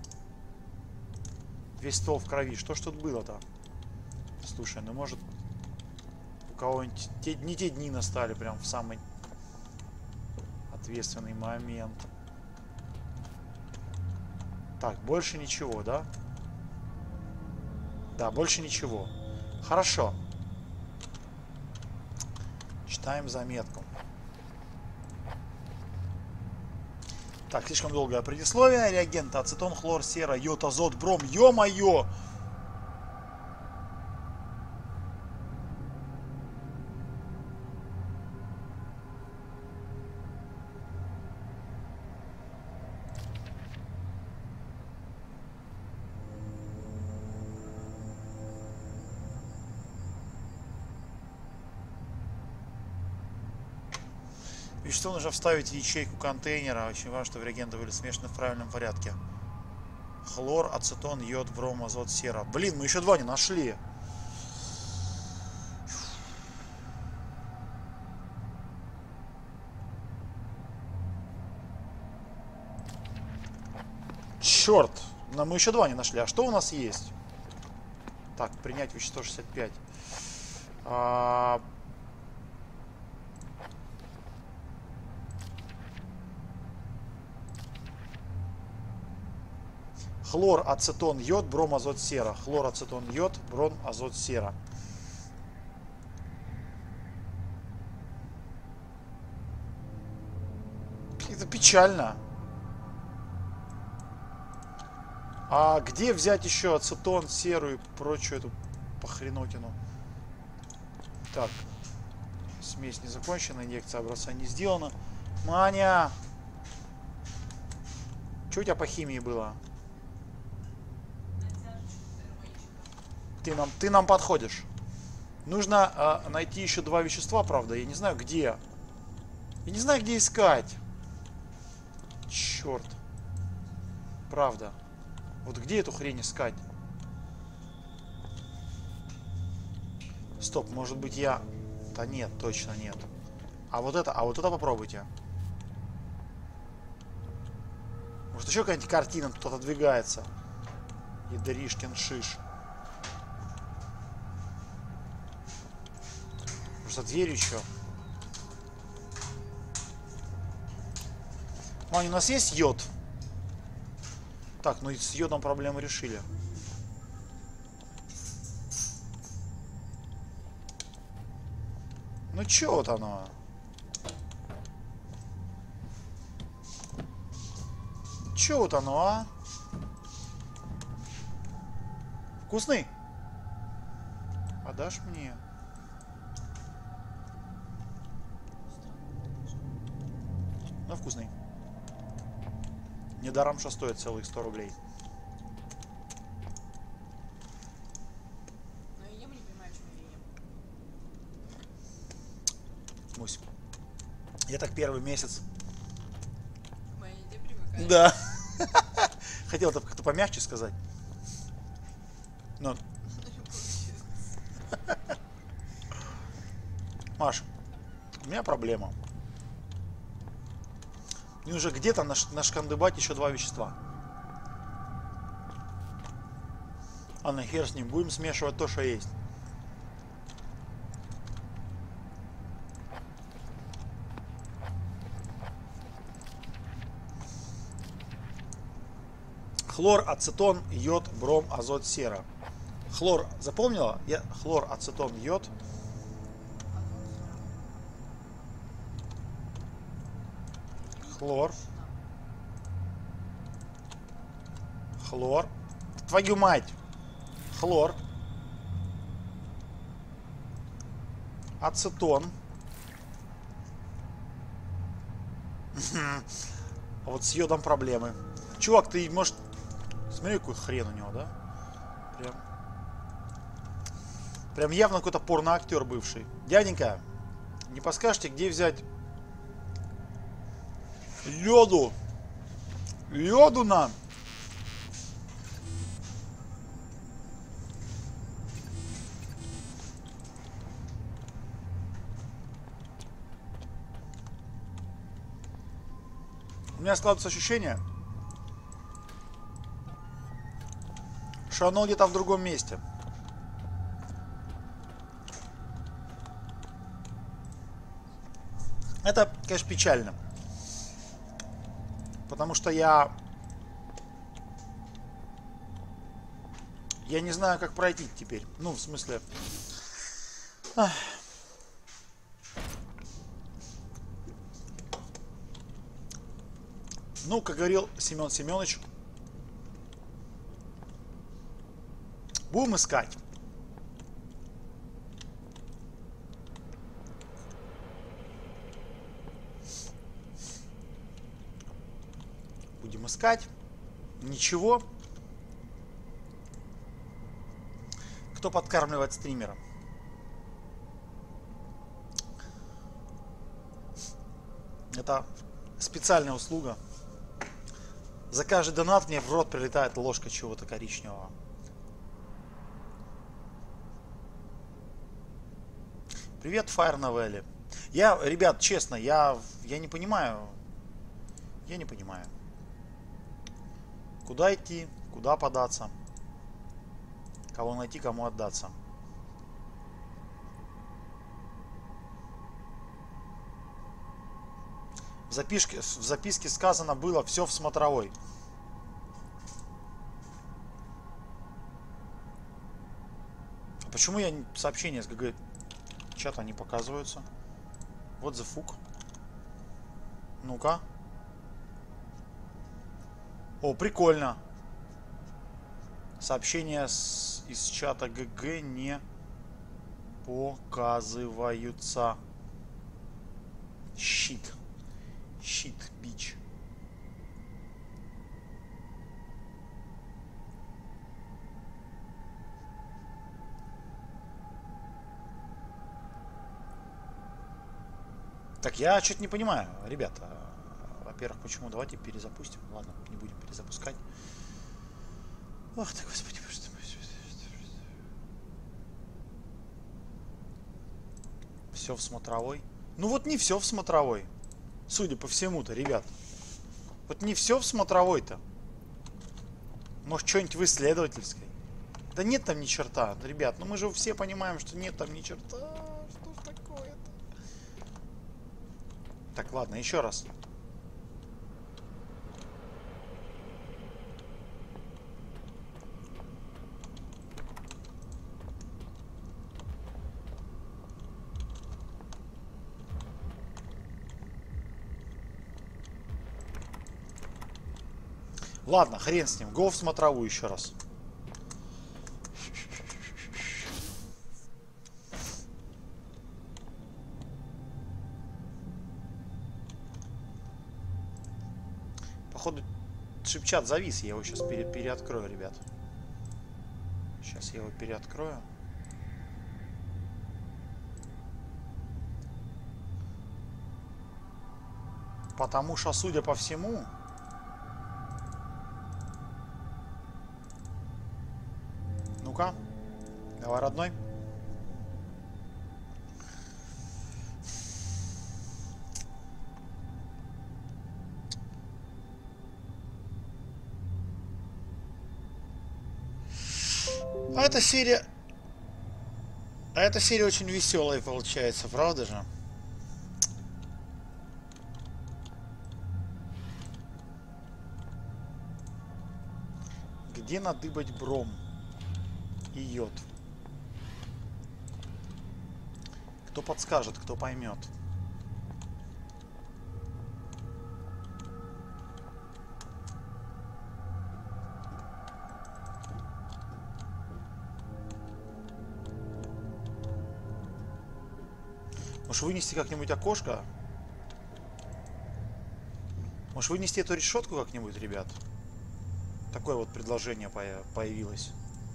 Весь ствол в крови. Что ж тут было-то? Слушай, ну может у кого-нибудь те, не те дни настали прям в самый ответственный момент. Так, больше ничего, да? Да, больше ничего. Хорошо. Читаем заметку. Так, слишком долгое предисловие. Реагенты: ацетон, хлор, сера, йод, азот, бром. Ё-моё! Вещество нужно вставить в ячейку контейнера. Очень важно, чтобы реагенты были смешаны в правильном порядке. Хлор, ацетон, йод, бром, азот, сера. Блин, мы еще два не нашли. Черт! Но мы еще два не нашли. А что у нас есть? Так, принять вещество шестьдесят пять. А... Хлор, ацетон, йод, бром, азот, сера. Хлор, ацетон, йод, бром, азот, сера. Это печально. А где взять еще ацетон, серу и прочую эту похренотину? Так. Смесь не закончена, инъекция образца не сделана. Маня! Что у тебя по химии было? Ты нам, ты нам подходишь. Нужно э, найти еще два вещества, правда. Я не знаю, где. Я не знаю, где искать. Черт. Правда. Вот где эту хрень искать? Стоп, может быть я... Да нет, точно нет. А вот это, а вот это попробуйте. Может еще какая-нибудь картина тут отодвигается. Ядришкин шиш. Может за дверью еще. Вань, у нас есть йод? Так, ну и с йодом проблему решили. Ну чё вот оно? Чё вот оно, а? Вкусный? Отдашь мне? Ну, вкусный. Недаром, что стоит целых сто рублей. Но я ем, не понимаю, что я ем. Мусь. Я так первый месяц. К моей еде привыкаю. Да. Хотел это как-то помягче сказать. Но... Маш, у меня проблема. Мне уже где-то наш, нашкандыбать еще два вещества. А на хер с ним. Будем смешивать то, что есть. Хлор, ацетон, йод, бром, азот, сера. Хлор, запомнила? Я хлор, ацетон, йод. Хлор. Хлор. Твою мать. Хлор. Ацетон. А вот с йодом проблемы. Чувак, ты, может... Смотри, какой хрен у него, да? Прям... Прям явно какой-то порноактер бывший. Дяденька, не подскажете, где взять... Лёду. Лёду нам. У меня складывается ощущение, что оно где-то в другом месте. Это, конечно, печально. Потому что я... Я не знаю, как пройти теперь. Ну, в смысле... Ах. Ну, как говорил Семен Семенович, будем искать. Будем искать. Ничего. Кто подкармливает стримера? Это специальная услуга. За каждый донат мне в рот прилетает ложка чего-то коричневого. Привет, Fire Novelli. Я, ребят, честно, я, я не понимаю. Я не понимаю. Куда идти, куда податься, кого найти, кому отдаться. В записке, в записке сказано было все в смотровой. А почему я сообщения с ГГ чата не показываются? Вот the fuck. Ну-ка. О, прикольно. Сообщения с, из чата ГГ не показываются. Щит. Щит, бич. Так, я что-то не понимаю, ребята. Во-первых, почему? Давайте перезапустим. Ладно, не будем перезапускать. Ох ты, господи, боже ты мой. все в смотровой. Ну вот не все в смотровой. Судя по всему-то, ребят. Вот не все в смотровой-то. Может, что-нибудь в исследовательской? Да нет там ни черта. Ребят, ну мы же все понимаем, что нет там ни черта. Что ж такое-то? Так, ладно, еще раз. Ладно, хрен с ним. Го в смотровую еще раз. Походу, шипчат завис. Я его сейчас пере переоткрою, ребят. Сейчас я его переоткрою. Потому что, судя по всему... Ну-ка. Давай, родной. А эта серия... А эта серия очень веселая получается, правда же? Где надыбать бром и йод? Кто подскажет, кто поймет? Может, вынести как-нибудь окошко? Может, вынести эту решетку как-нибудь, ребят? Такое вот предложение появилось.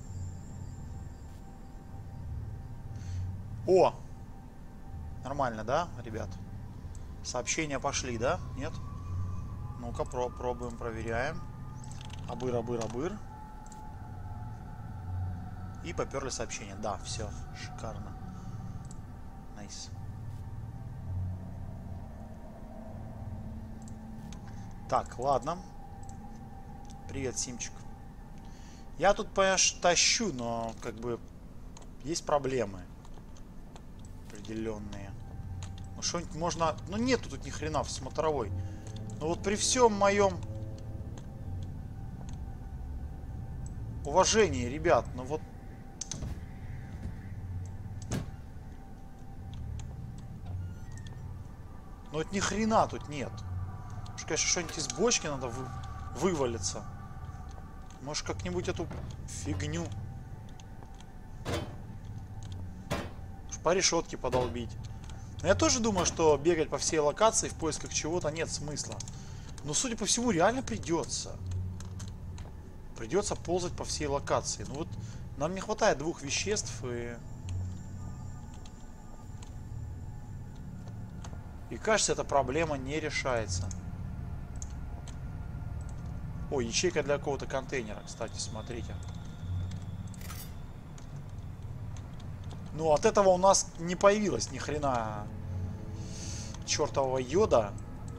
О! Нормально, да, ребят? Сообщения пошли, да? Нет? Ну-ка, про пробуем, проверяем. Абыр, абыр, абыр. И поперли сообщения. Да, все, шикарно. Найс. Так, ладно. Привет, Симчик. Я тут, понимаешь, тащу, но как бы есть проблемы определенные. Ну что-нибудь можно... Ну нету тут ни хрена в смотровой. Но вот при всем моем уважении, ребят, ну вот... Ну вот ни хрена тут нет. Может, конечно, что-нибудь из бочки надо вы... вывалиться. Может, как-нибудь эту фигню по решетке подолбить. Но я тоже думаю, что бегать по всей локации в поисках чего-то нет смысла. Но, судя по всему, реально придется. Придется ползать по всей локации. Ну вот, нам не хватает двух веществ и... И кажется, эта проблема не решается. О, ячейка для какого-то контейнера, кстати, смотрите. Ну, от этого у нас не появилось ни хрена чертового йода.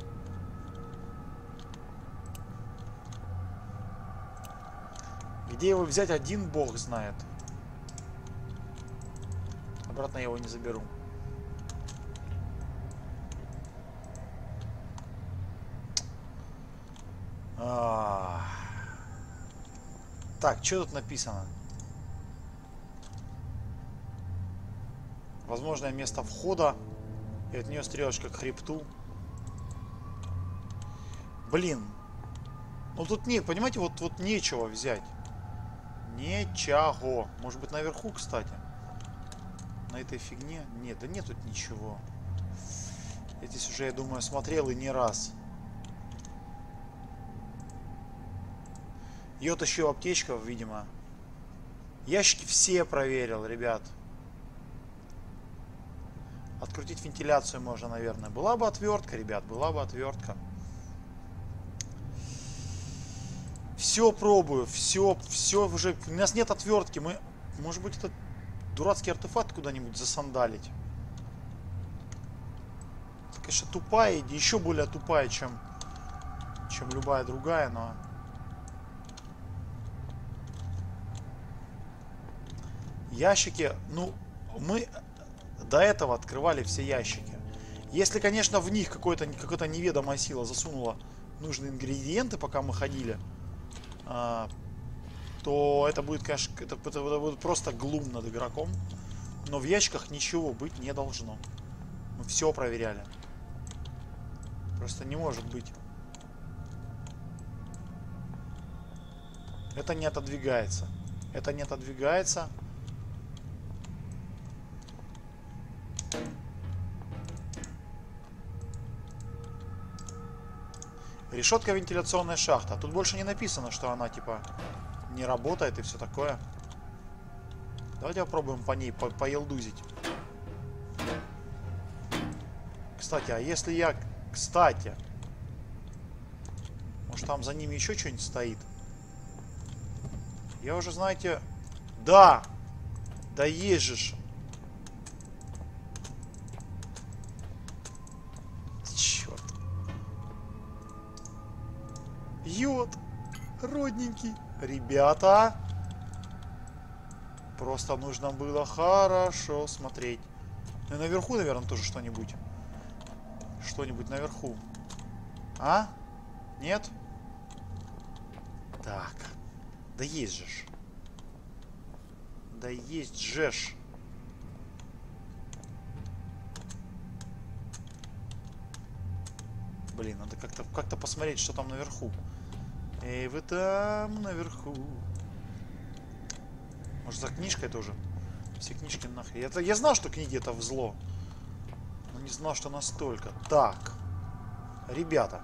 Где его взять, один бог знает. Обратно я его не заберу. А-а-а. Так, что тут написано? Возможное место входа. И от нее стрелочка к хребту. Блин. Ну тут нет, понимаете, вот, вот нечего взять. Ничего. Может быть, наверху, кстати. На этой фигне. Нет, да нет тут ничего. Я здесь уже, я думаю, смотрел и не раз. Йод еще аптечка, видимо. Ящики все проверил, ребят. Открутить вентиляцию можно, наверное. Была бы отвертка, ребят, была бы отвертка. Все пробую, все, все уже. У нас нет отвертки. Мы, может быть, этот дурацкий артефакт куда-нибудь засандалить. конечно, тупая, еще более тупая, чем, чем любая другая, но... Ящики, ну, мы до этого открывали все ящики. Если, конечно, в них какой-то какая-то неведомая сила засунула нужные ингредиенты, пока мы ходили, а, то это будет, конечно, это, это, это будет просто глум над игроком. Но в ящиках ничего быть не должно. Мы все проверяли. Просто не может быть. Это не отодвигается. Это не отодвигается. Решетка вентиляционная шахта. Тут больше не написано, что она типа не работает и все такое. Давайте попробуем по ней по поелдузить. Кстати, а если я... Кстати. Может там за ними еще что-нибудь стоит? Я уже, знаете... Да! Да есть же ж. Черт. Йод. Родненький. Ребята. Просто нужно было хорошо смотреть. Ну и наверху, наверное, тоже что-нибудь. Что-нибудь наверху. А? Нет? Так. Да есть же ж. Да есть же ж. Блин, надо как-то как-то посмотреть, что там наверху. Эй, вы там наверху. Может, за книжкой тоже? Все книжки нахрен. Я, я знал, что книги это взло. Но не знал, что настолько. Так. Ребята.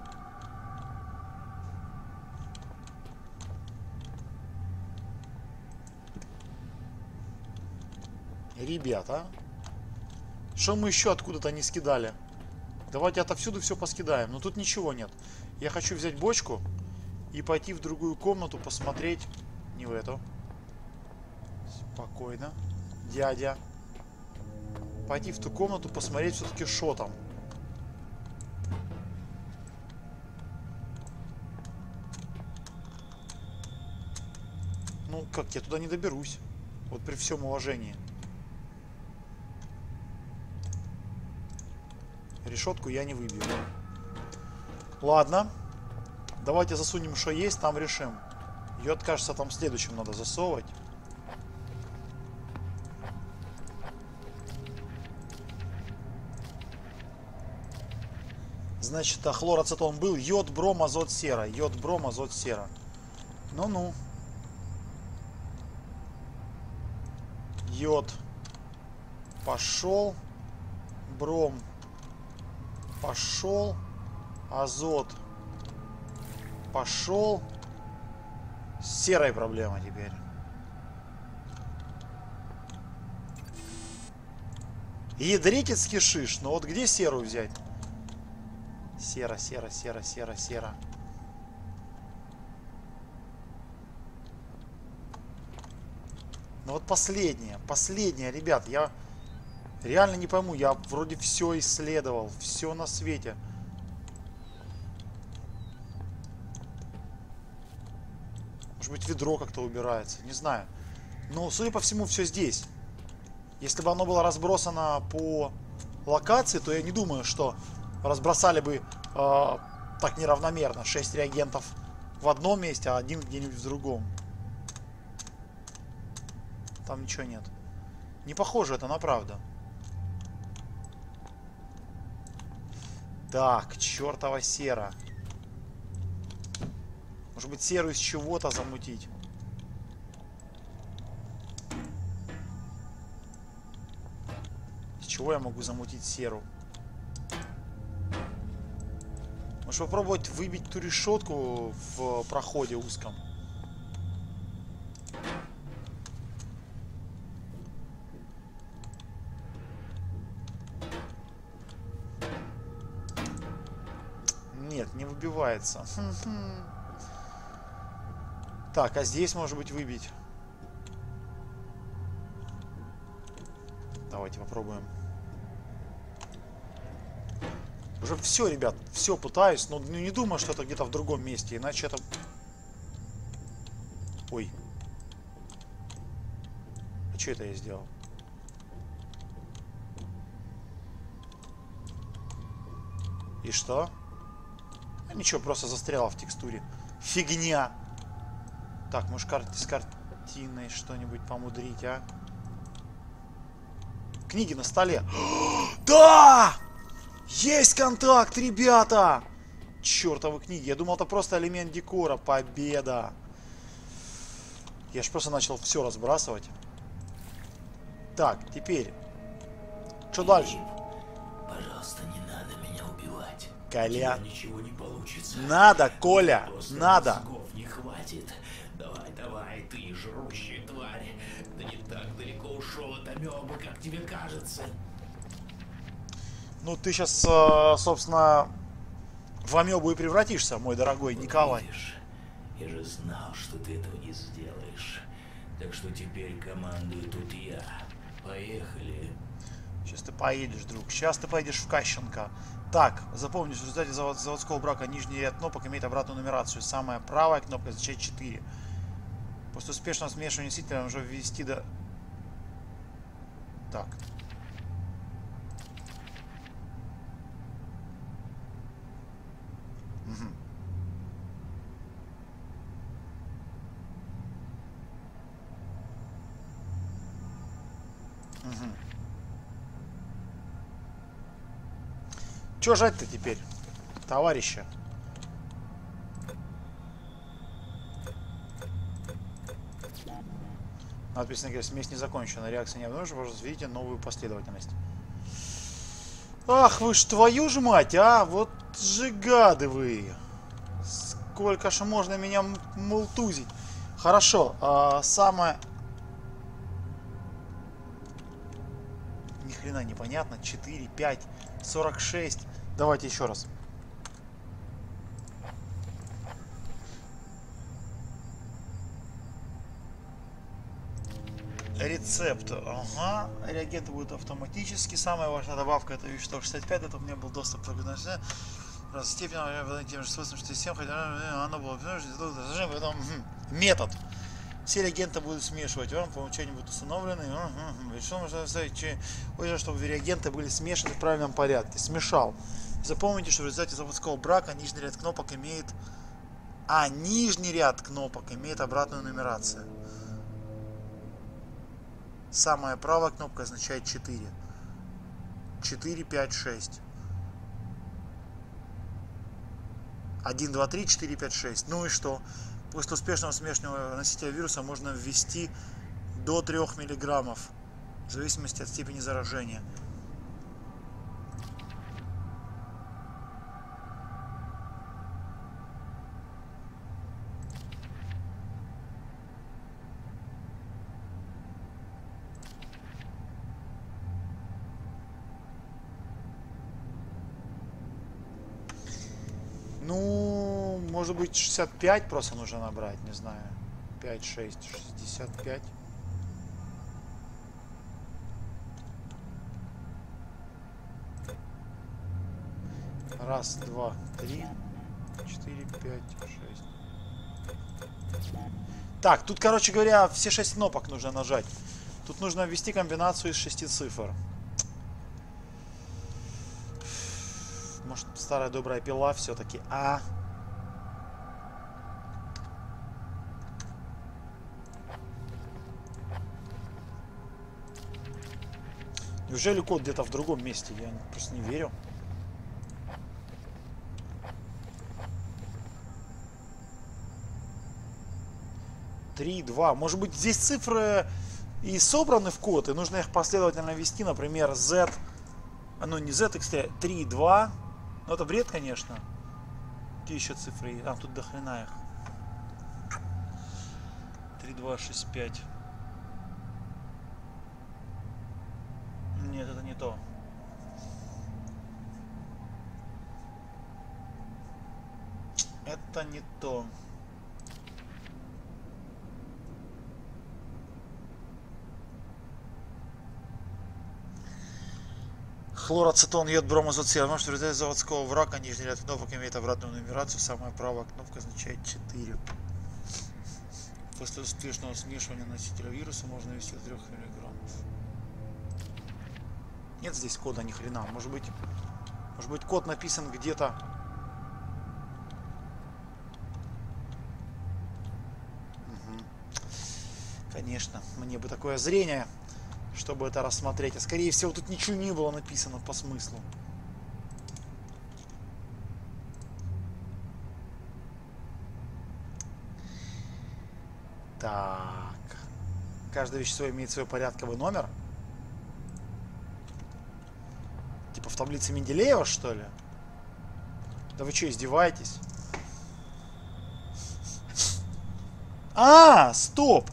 Ребята. Что мы еще откуда-то не скидали? Давайте отовсюду все поскидаем. Но тут ничего нет. Я хочу взять бочку и пойти в другую комнату посмотреть. Не в эту. Спокойно. Дядя. Пойти в ту комнату посмотреть все-таки, что там. Ну, как, я туда не доберусь. Вот при всем уважении. Решетку я не выбью. Ладно. Давайте засунем, что есть, там решим. Йод, кажется, там следующим надо засовывать. Значит, а хлороацетон был. Йод, бром, азот, сера. Йод, бром, азот, сера. Ну-ну. Йод. Пошел. Бром. Пошел. Азот. Пошел. С серой проблема теперь. Ядритецкий шиш. Ну вот где серу взять? Сера, сера, сера, сера, сера. Ну вот последнее. Последнее, ребят. Я реально не пойму. Я вроде все исследовал. Все на свете. Может быть, ведро как-то убирается. Не знаю. Но, судя по всему, все здесь. Если бы оно было разбросано по локации, то я не думаю, что разбросали бы э, так неравномерно. шесть реагентов в одном месте, а один где-нибудь в другом. Там ничего нет. Не похоже это на правду. Так, чертова сера. Может быть, серу из чего-то замутить. Из чего я могу замутить серу? Может попробовать выбить ту решетку в проходе узком? Нет, не выбивается. Так, а здесь может быть выбить. Давайте попробуем. Уже все, ребят, все пытаюсь, но ну, не думаю, что это где-то в другом месте, иначе это... Ой. А что это я сделал? И что? А ничего, просто застряла в текстуре. Фигня. Так, может кар с картиной что-нибудь помудрить, а? Книги на столе. Да! Есть контакт, ребята! Чёртовы книги. Я думал, это просто элемент декора. Победа. Я ж просто начал все разбрасывать. Так, теперь. Что дальше? Пожалуйста, не надо меня убивать. Коля. Ничего не получится. Надо, Коля. Просто Надо. мозгов не хватит. Давай, давай, ты жрущая тварь. Да не так далеко ушел от амебы, как тебе кажется. Ну, ты сейчас, собственно, в амебу и превратишься, мой дорогой Николай. Видишь, я же знал, что ты этого не сделаешь. Так что теперь командую тут я. Поехали. Сейчас ты поедешь, друг. Сейчас ты поедешь в Кащенко. Так, запомни, что в результате завод, заводского брака нижний ряд кнопок имеет обратную нумерацию. Самая правая кнопка означает четыре. После успешного смешивания носителя можно ввести до... Так. Угу. Угу. Чё жать-то теперь, товарища? Надпись на говорит, смесь не закончена, реакция не обнаружена, пожалуйста, видите новую последовательность. Ах, вы ж твою ж мать, а! Вот же гады вы! Сколько ж можно меня мултузить? Хорошо, а, самое... Ни хрена непонятно. четыре, пять, сорок шесть. Давайте еще раз. Рецепт. Ага. Реагенты будут автоматически. Самая важная добавка это сто шестьдесят пять. Это у меня был доступ к раз степень тем же свойством, что семь, хотя оно было потом метод. Все реагенты будут смешивать. Вам по умолчанию будут установлены. Что можно ставить? Чтобы реагенты были смешаны в правильном порядке. Смешал. Запомните, что в результате заводского брака нижний ряд кнопок имеет... А, нижний ряд кнопок имеет обратную нумерацию. Самая правая кнопка означает четыре. четыре, пять, шесть. один, два, три, четыре, пять, шесть. Ну и что? После успешного смешанного носителя вируса можно ввести до трёх миллиграммов. В зависимости от степени заражения. Ну, может быть, шестьдесят пять просто нужно набрать, не знаю. пять, шесть, шестьдесят пять. Раз, два, три, четыре, пять, шесть. Так, тут, короче говоря, все шесть кнопок нужно нажать. Тут нужно ввести комбинацию из шести цифр. Может, старая добрая пила все-таки. А. Неужели код где-то в другом месте? Я просто не верю. три, два. Может быть, здесь цифры и собраны в код, и нужно их последовательно ввести. Например, Z. Ну, не Z, кстати, три, два. Ну, это бред, конечно. Где еще цифры? А, тут до хрена их. три, два, шесть, пять. Нет, это не то. Это не то. Хлороацетон, йод, бром, азот, сера. Может, в результате заводского врака нижний ряд кнопок имеет обратную нумерацию. Самая правая кнопка означает четыре. После успешного смешивания носителя вируса можно ввести трех миллиграммов. Нет здесь кода ни хрена. Может быть, может быть код написан где-то. Угу. Конечно, мне бы такое зрение, чтобы это рассмотреть. А скорее всего тут ничего не было написано по смыслу. Так. Каждое вещество имеет свой порядковый номер. Типа в таблице Менделеева, что ли? Да вы что, издеваетесь? А, стоп!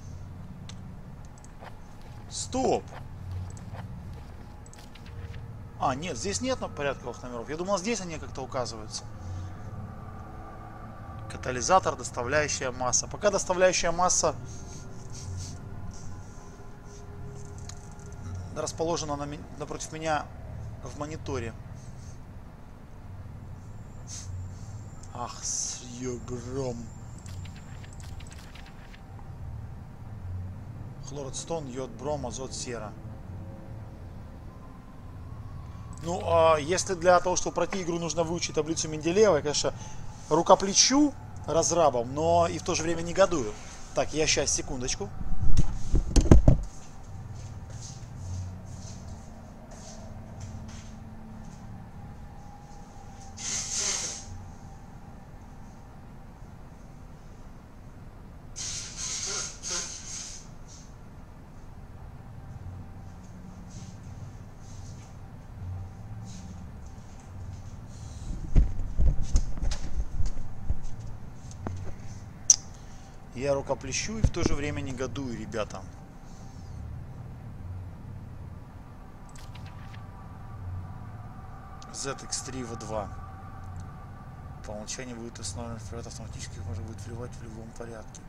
Стоп! А, нет, здесь нет порядковых номеров. Я думал, здесь они как-то указываются. Катализатор, доставляющая масса. Пока доставляющая масса расположена на, напротив меня в мониторе. Ах, съебром. Хлорацетон, йод, бром, азот, сера. Ну, а если для того, чтобы пройти игру, нужно выучить таблицу Менделеева, я, конечно, рукоплещу разрабом, но и в то же время негодую. Так, я сейчас, секундочку. Я рукоплещу и в то же время негодую, ребята. зет икс три ви два. По умолчанию будет установлен вперед, автоматически можно будет вливать в любом порядке.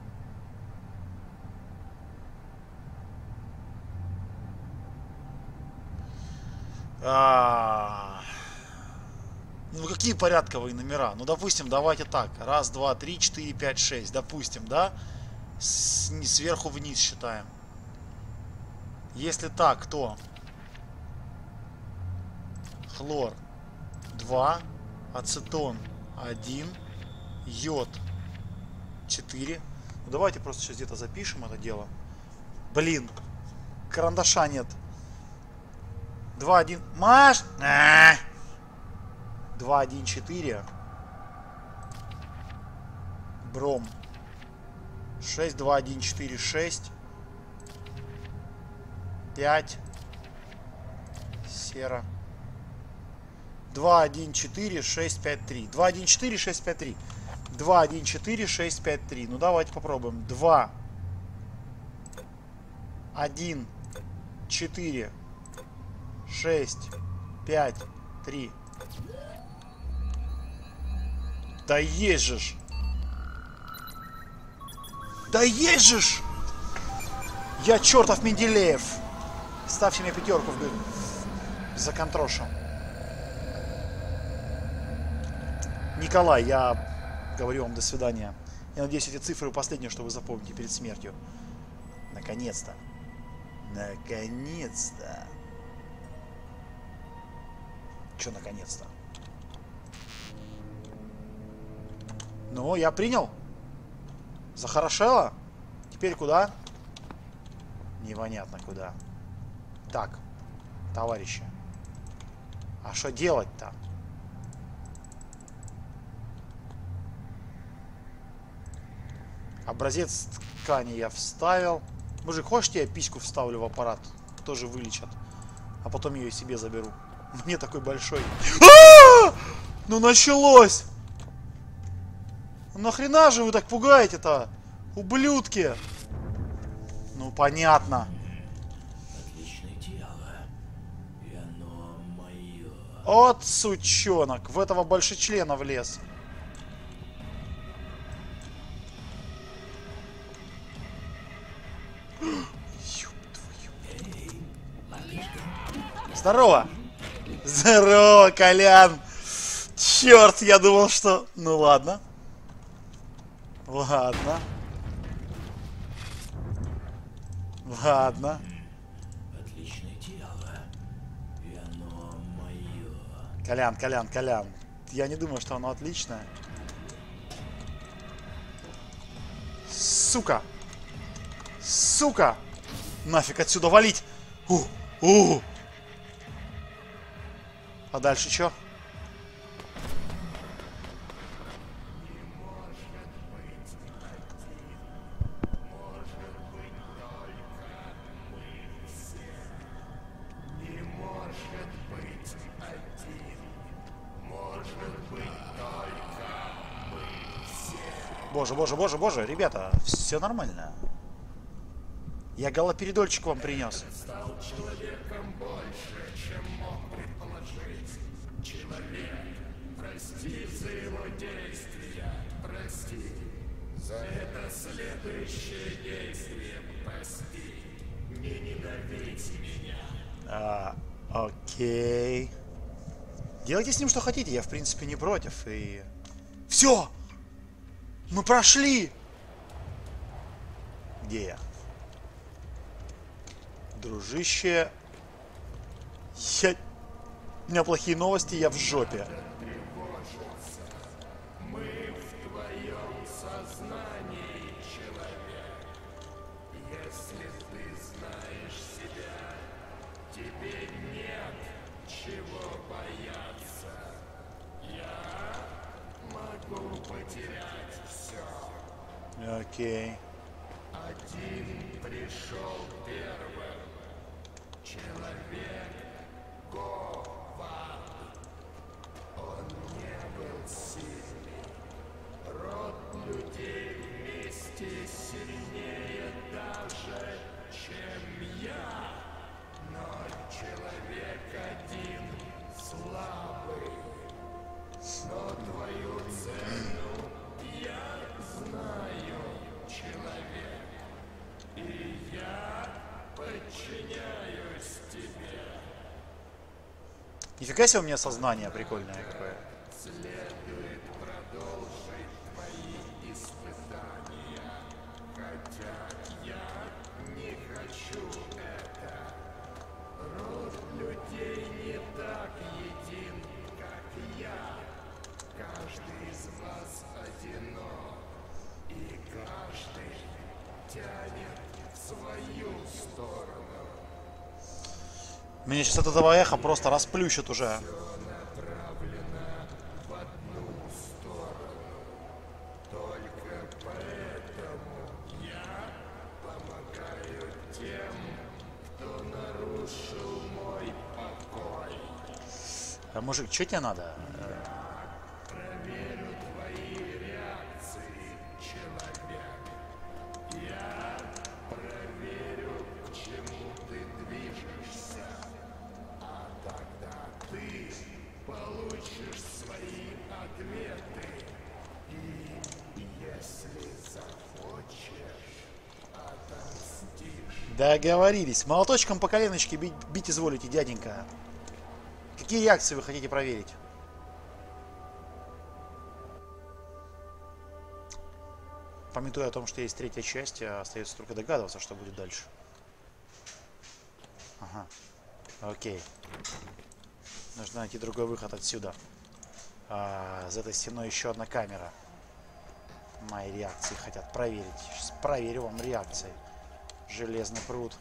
А -а -а. Ну какие порядковые номера? Ну допустим, давайте так. Раз, два, три, четыре, пять, шесть. Допустим, да? С сверху вниз считаем. Если так, то хлор два, ацетон один, йод четыре. Ну давайте просто сейчас где-то запишем это дело. Блин, карандаша нет. два, один. Маш! А -а -а! два, один, четыре. Бром. шесть, два, один, четыре, шесть. пять. Сера. два, один, четыре, шесть, пять, три. два, один, четыре, шесть, пять, три. два, один, четыре, шесть, пять, три. Ну давайте попробуем. два, один, четыре, шесть, пять, три. Да есть же ж! Да есть же ж! Я чертов Менделеев! Ставьте мне пятерку в... за контрошем. Николай, я говорю вам до свидания. Я надеюсь, эти цифры последние, что вы запомните перед смертью. Наконец-то. Наконец-то. Че наконец-то? Ну, я принял. Захорошело? Теперь куда? Непонятно куда. Так, товарищи. А что делать-то? Образец ткани я вставил. Мужик, хочешь, я письку вставлю в аппарат? Тоже вылечат. А потом ее себе заберу. Мне такой большой. А-а-а! Ну началось! Нахрена же вы так пугаете-то? Ублюдки! Ну понятно. Отличное дело. И оно мое. От сучонок. В этого большечлена влез. Здорово! Здорово, Колян! Черт, я думал, что... Ну ладно. Ладно. Ладно. Отличное тело. И оно мое. Колян, Колян, Колян. Я не думаю, что оно отличное. Сука! Сука! Нафиг отсюда валить! У, у. А дальше что? Боже, боже, боже, боже, ребята, все нормально. Я галоперидольчик вам принес. Стал человеком больше, чем мог предположить. Человек, прости за его действия, прости. За это следующее действие прости. Не ненавидь меня. А, окей. Делайте с ним что хотите, я в принципе не против. И... Все! Мы прошли! Где я? Дружище. Я... У меня плохие новости, я в жопе. Мы в твоем сознании, человек. Если ты знаешь себя, тебе нет чего бояться. Я могу потерять все. Окей. Один пришел первым. Человек Говард. Он не был сильный. Род людей вместе сильнее даже, чем я. Но человек один слабый. Но твою цену я знаю, человек. И я подчиняюсь тебе. Нифига себе у меня сознание прикольное какое. Следует продолжить твои испытания. Хотя я не хочу это. Род людей не так един, как я. Каждый из вас одинок. И каждый тянет в свою сторону. Меня сейчас от этого эха просто расплющит уже. Все направлено в одну сторону. Только поэтому я помогаю тем, кто нарушил мой покой. А, мужик, что тебе надо? Проверю твои реакции, человек. Я проверю, к чему ты движешься. А тогда ты получишь свои ответы. И если захочешь, отомстишь. Договорились. Молоточком по коленочке бить, бить изволите, дяденька. Какие реакции вы хотите проверить? Памятуя о том, что есть третья часть, остается только догадываться, что будет дальше. Ага. Окей. Нужно найти другой выход отсюда. А, за этой стеной еще одна камера. Мои реакции хотят проверить. Сейчас проверю вам реакции. Железный пруд.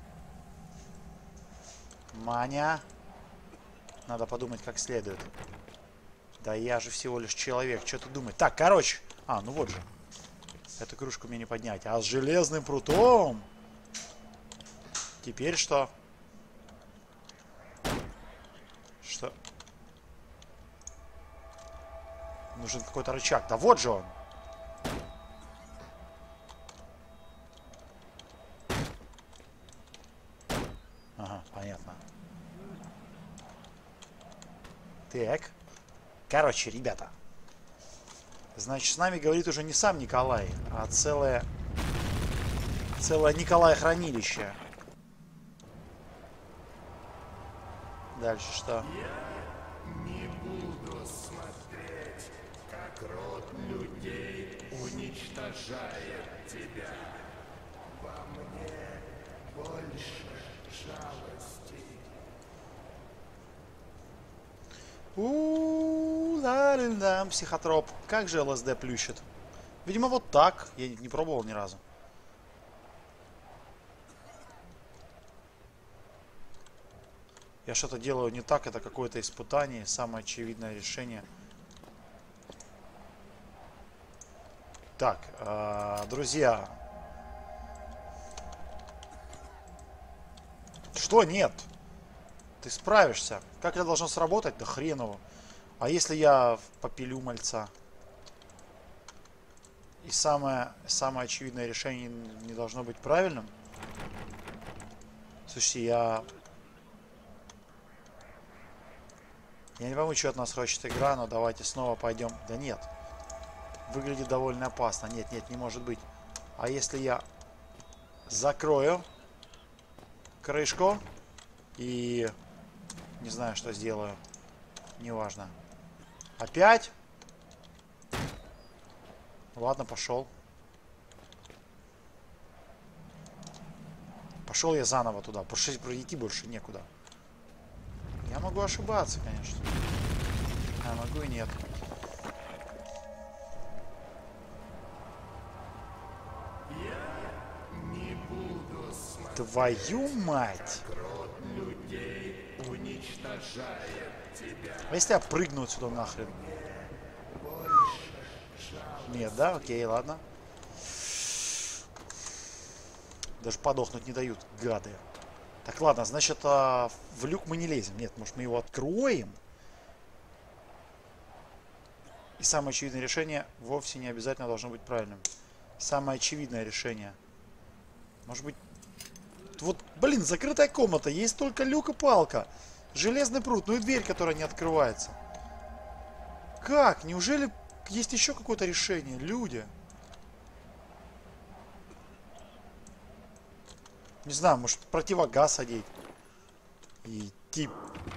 Маня. Надо подумать как следует. Да я же всего лишь человек. Что ты думаешь? Так, короче. А, ну вот же. Эту кружку мне не поднять. А с железным прутом? Теперь что? Что? Нужен какой-то рычаг. Да вот же он. Ага, понятно. Так. Короче, ребята. Значит, с нами говорит уже не сам Николай, а целое... Целое Николай хранилище. Дальше что? Не буду смотреть, как род людей уничтожает тебя. Во мне больше жалости. У-ла-ля-ля, психотроп. Как же ЛСД плющит? Видимо, вот так. Я не пробовал ни разу. Я что-то делаю не так, это какое-то испытание, самое очевидное решение. Так, э, друзья. Что нет? Ты справишься. Как это должно сработать? Да хрен его. А если я попилю мальца? И самое, самое очевидное решение не должно быть правильным? Слушайте, я... Я не пойму, что от нас хочет игра, но давайте снова пойдем. Да нет. Выглядит довольно опасно. Нет, нет, не может быть. А если я закрою крышку и не знаю, что сделаю. Неважно. Опять? Ладно, пошел. Пошел я заново туда. Потому что идти больше некуда. Я могу ошибаться, конечно. А могу и нет. Я не буду смотреть, Твою мать! как род людей уничтожает тебя. А если я прыгну отсюда нахрен? Нет, да? Окей, ладно. Даже подохнуть не дают, гады. Так, ладно, значит, а, в люк мы не лезем. Нет, может, мы его откроем? И самое очевидное решение вовсе не обязательно должно быть правильным. Самое очевидное решение. Может быть... Вот, блин, закрытая комната. Есть только люк и палка. Железный пруд. Ну и дверь, которая не открывается. Как? Неужели есть еще какое-то решение? Люди. Не знаю, может противогаз одеть. И тип...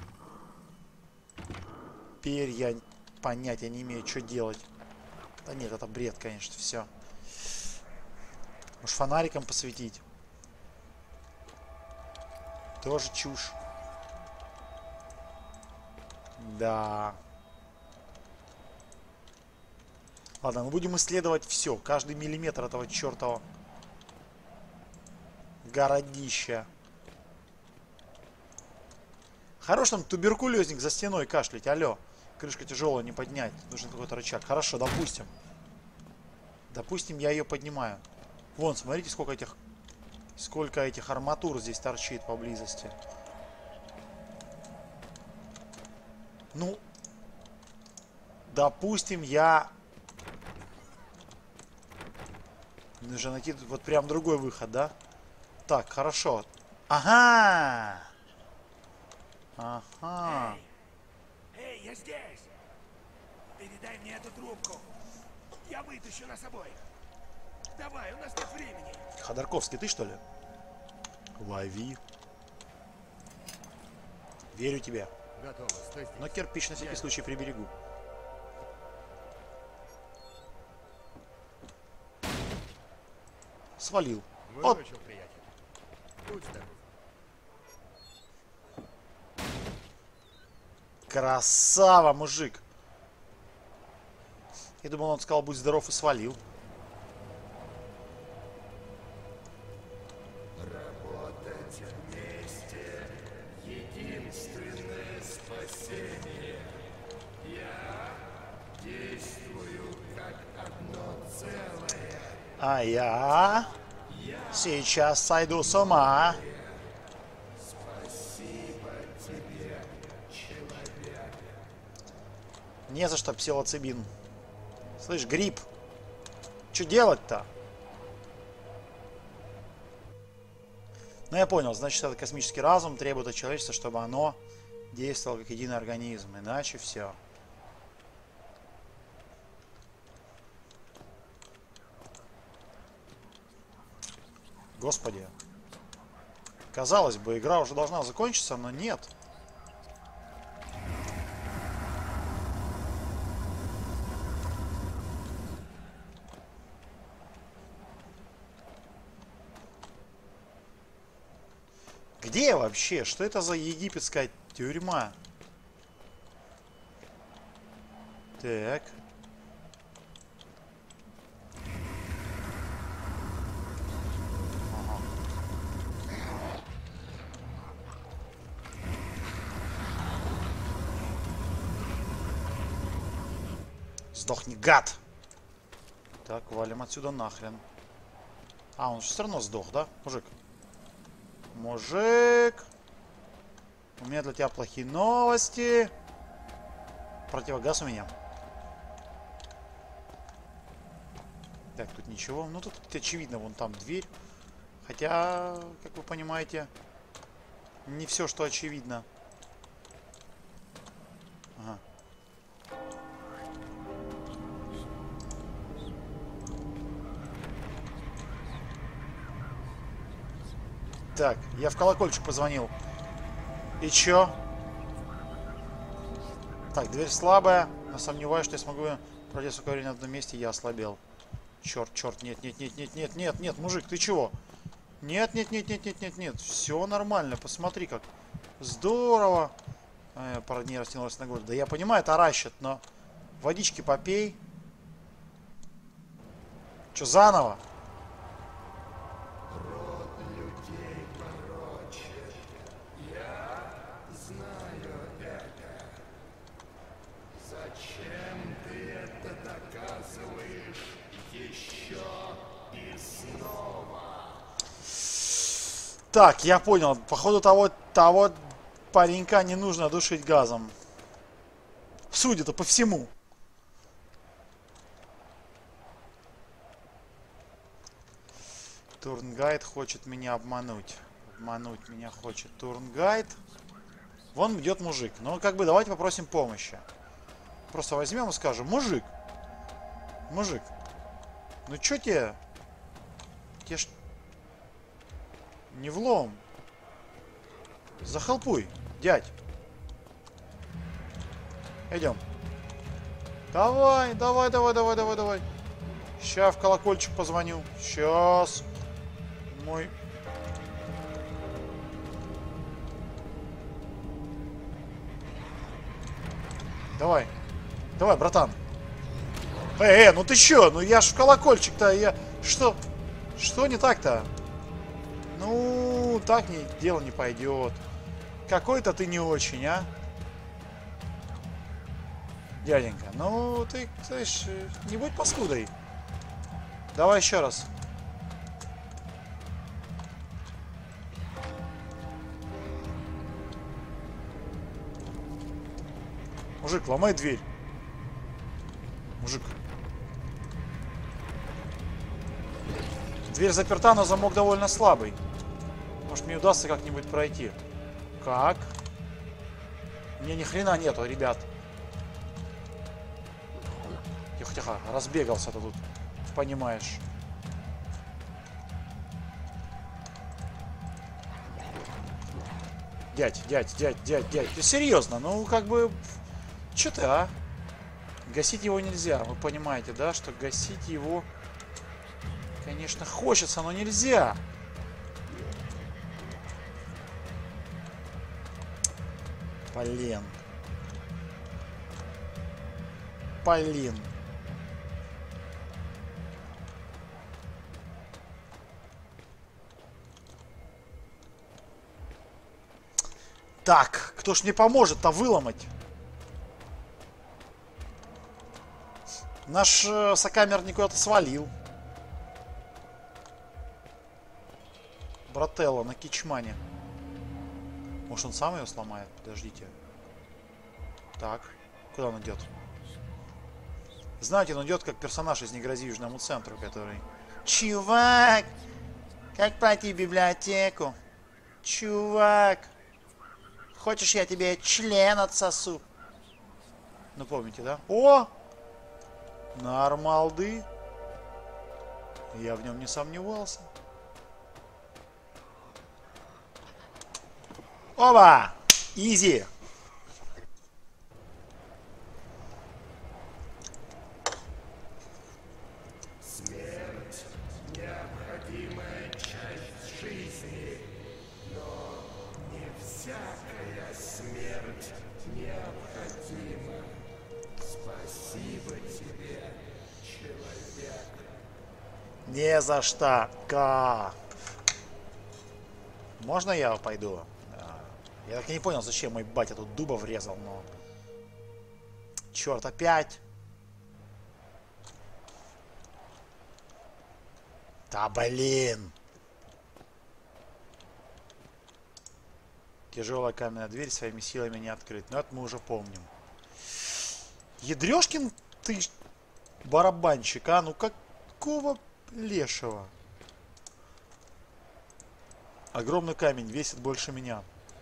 Теперь я понятия не имею, что делать. Да нет, это бред, конечно, все. Может фонариком посветить. Тоже чушь. Да. Ладно, мы будем исследовать все. Каждый миллиметр этого чертова городища. Хорош там туберкулезник за стеной кашлять. Алло. Крышка тяжелая, не поднять. Нужен какой-то рычаг. Хорошо, допустим. Допустим, я ее поднимаю. Вон, смотрите, сколько этих... Сколько этих арматур здесь торчит поблизости. Ну... Допустим, я... Нужно найти вот прям другой выход, да? Так, хорошо. Ага! Ага. Эй, я здесь! Передай мне эту трубку. Я вытащу нас обоих. Давай, у нас нет времени. Ходорковский, ты что ли? Лови. Верю тебе. Готово, стой здесь. Но кирпич на всякий случай приберегу. Свалил. Вот. Выручил, приятель. Будь здоров. Красава, мужик. Я думал, он сказал, будь здоров, и свалил. Работать вместе — единственное спасение. Я действую как одно целое. А я сейчас сойду с ума. Спасибо тебе, человек. Не за что, псилоцибин. Слышь, гриб. Что делать-то? Ну, я понял. Значит, этот космический разум требует от человечества, чтобы оно действовало как единый организм. Иначе все. Господи. Казалось бы, игра уже должна закончиться, но нет. Где вообще? Что это за египетская тюрьма? Так. Ага. Сдохни, гад! Так, валим отсюда нахрен. А, он все равно сдох, да, мужик? Мужик! У меня для тебя плохие новости. Противогаз у меня. Так, тут ничего. Ну, тут очевидно, вон там дверь. Хотя, как вы понимаете, не все, что очевидно. Ага. Так, я в колокольчик позвонил. И чё? Так, дверь слабая, но сомневаюсь, что я смогу пройти ускорение на одном месте, я ослабел. Черт, черт, нет, нет, нет, нет, нет, нет, нет, мужик, ты чего? Нет, нет, нет, нет, нет, нет, нет, все нормально, посмотри как. Здорово. Э, пара дней растянулась на год. Да я понимаю, это ращет, но водички попей. Че, заново? Так, я понял. Походу того, того паренька не нужно душить газом. Судя-то по всему. Турнгайд хочет меня обмануть. Обмануть меня хочет Турнгайд. Вон идет мужик. Ну, как бы, давайте попросим помощи. Просто возьмем и скажем: мужик. Мужик. Ну, чё тебе? Тебе ж... Не влом. Захалпуй, дядь. Идем. Давай, давай, давай, давай, давай, давай. Сейчас в колокольчик позвоню. Сейчас. Мой... Давай. Давай, братан. Эй, э, ну ты чё? Ну я ж в колокольчик-то, я... Что? Что не так-то? Ну, так не, дело не пойдет. Какой-то ты не очень, а? Дяденька, ну ты, знаешь, не будь паскудой. Давай еще раз. Мужик, ломай дверь. Мужик. Дверь заперта, но замок довольно слабый. Может, мне удастся как-нибудь пройти. Как? Мне ни хрена нету, ребят. Тихо-тихо, разбегался-то тут. Понимаешь. Дядь, дядь, дядь, дядь, дядь. Ты серьезно? Ну, как бы... Че ты, а? Гасить его нельзя. Вы понимаете, да, что гасить его... Конечно, хочется, но нельзя. Блин. Блин. Так, кто ж мне поможет-то выломать? Наш э, сокамерник куда-то свалил. Брателло на кичмане. Может, он сам ее сломает? Подождите. Так, куда он идет? Знаете, он идет как персонаж из «Не грози Южному центру», который... Чувак! Как пройти в библиотеку? Чувак! Хочешь, я тебе член отсосу? Ну, помните, да? О! Нормалды. Я в нем не сомневался. Оба! Изи! Смерть — необходимая часть жизни, но Не за что. Ка. Можно я пойду? Я так и не понял, зачем мой батя тут дуба врезал, но... Черт, опять! Да блин! Тяжелая каменная дверь своими силами не открыть. Но это мы уже помним. Ядрёшкин ты барабанщик, а? Ну какого лешего? Огромный камень весит больше меня.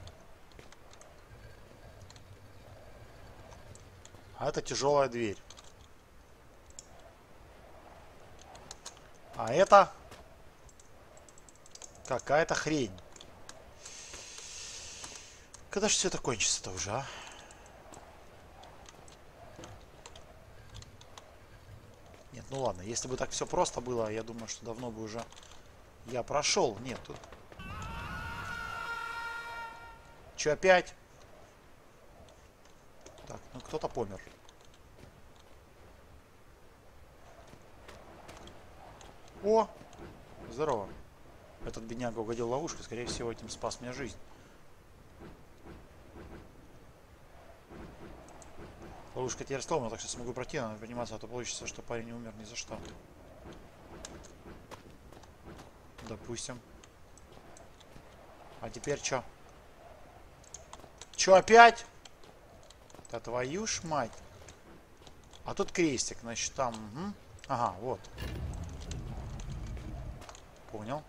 А это тяжелая дверь. А это какая-то хрень. Когда же все это кончится-то уже, а? Нет, ну ладно, если бы так все просто было, я думаю, что давно бы уже я прошел. Нет, тут... Че опять? Так, ну кто-то помер. О! Здорово. Этот бедняга угодил в ловушку, скорее всего, этим спас мне жизнь. Ловушка теперь сломана, так что смогу пройти, надо подниматься, а то получится, что парень не умер ни за что. Допустим. А теперь что? Че опять? Да твою ж мать. А тут крестик, значит, там... Угу. Ага, вот. Понял.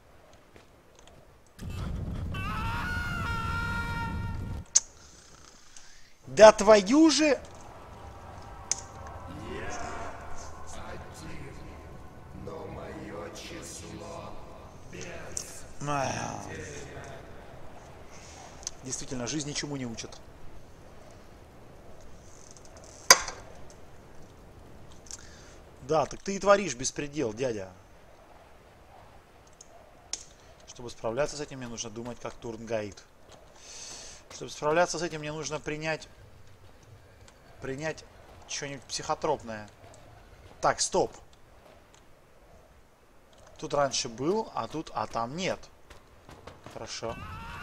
Да твою же... Один, но мое число без. А. Действительно, жизнь ничему не учит. Да, так ты и творишь беспредел, дядя. Чтобы справляться с этим, мне нужно думать как Турнгаид. Чтобы справляться с этим, мне нужно принять... Принять что-нибудь психотропное. Так, стоп. Тут раньше был, а тут... А там нет. Хорошо.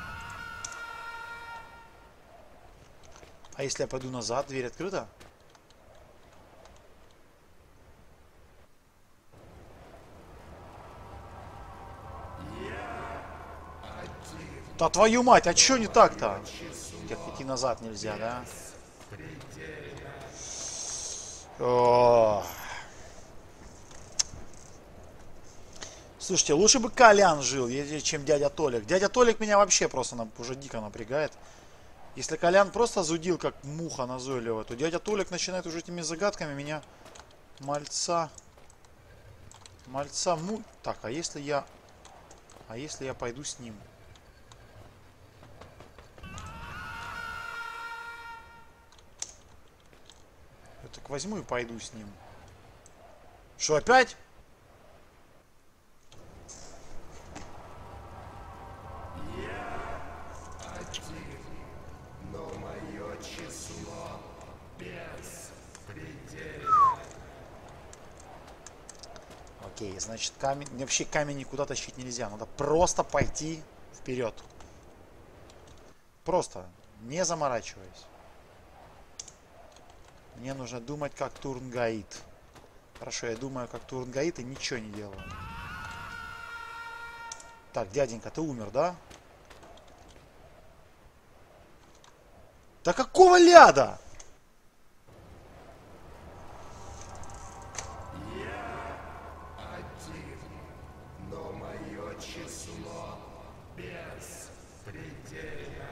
А если я пойду назад, дверь открыта? Да твою мать, а чё не так-то? Как идти назад нельзя, да? О. Слушайте, лучше бы Колян жил, чем дядя Толик. Дядя Толик меня вообще просто уже дико напрягает. Если Колян просто зудил, как муха назойливая, то дядя Толик начинает уже этими загадками меня... Мальца... Мальца му... Так, а если я... А если я пойду с ним? Я так возьму и пойду с ним. Что, опять? Но мое число без предела. Окей, значит, камень... Вообще камень никуда тащить нельзя. Надо просто пойти вперед. Просто, не заморачиваясь. Мне нужно думать как Турнгаид. Хорошо, я думаю как Турнгаид и ничего не делаю. Так, дяденька, ты умер, да? Да какого ляда? Один, но мое число без предела.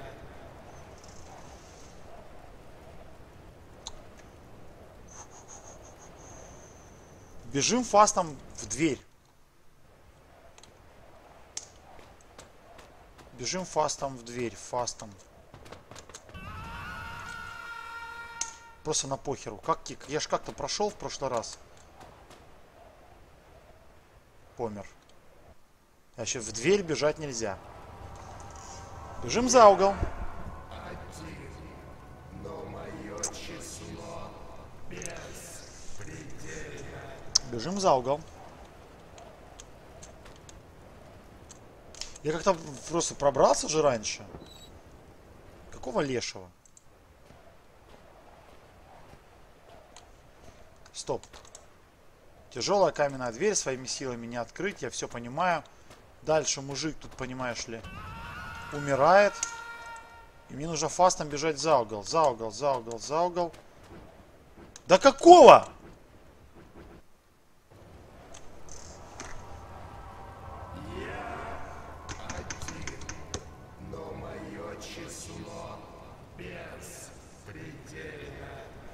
Бежим фастом в дверь. Бежим фастом в дверь, фастом. Просто на похеру. Как я ж как-то прошел в прошлый раз. Помер. Значит, в дверь бежать нельзя. Бежим за угол. Один, но мое число без предела. Бежим за угол. Я как-то просто пробрался же раньше. Какого лешего? Стоп. Тяжелая каменная дверь, своими силами не открыть, я все понимаю. Дальше мужик тут, понимаешь ли, умирает. И мне нужно фастом бежать за угол, за угол, за угол, за угол. Да какого? Но мое число беспредельно.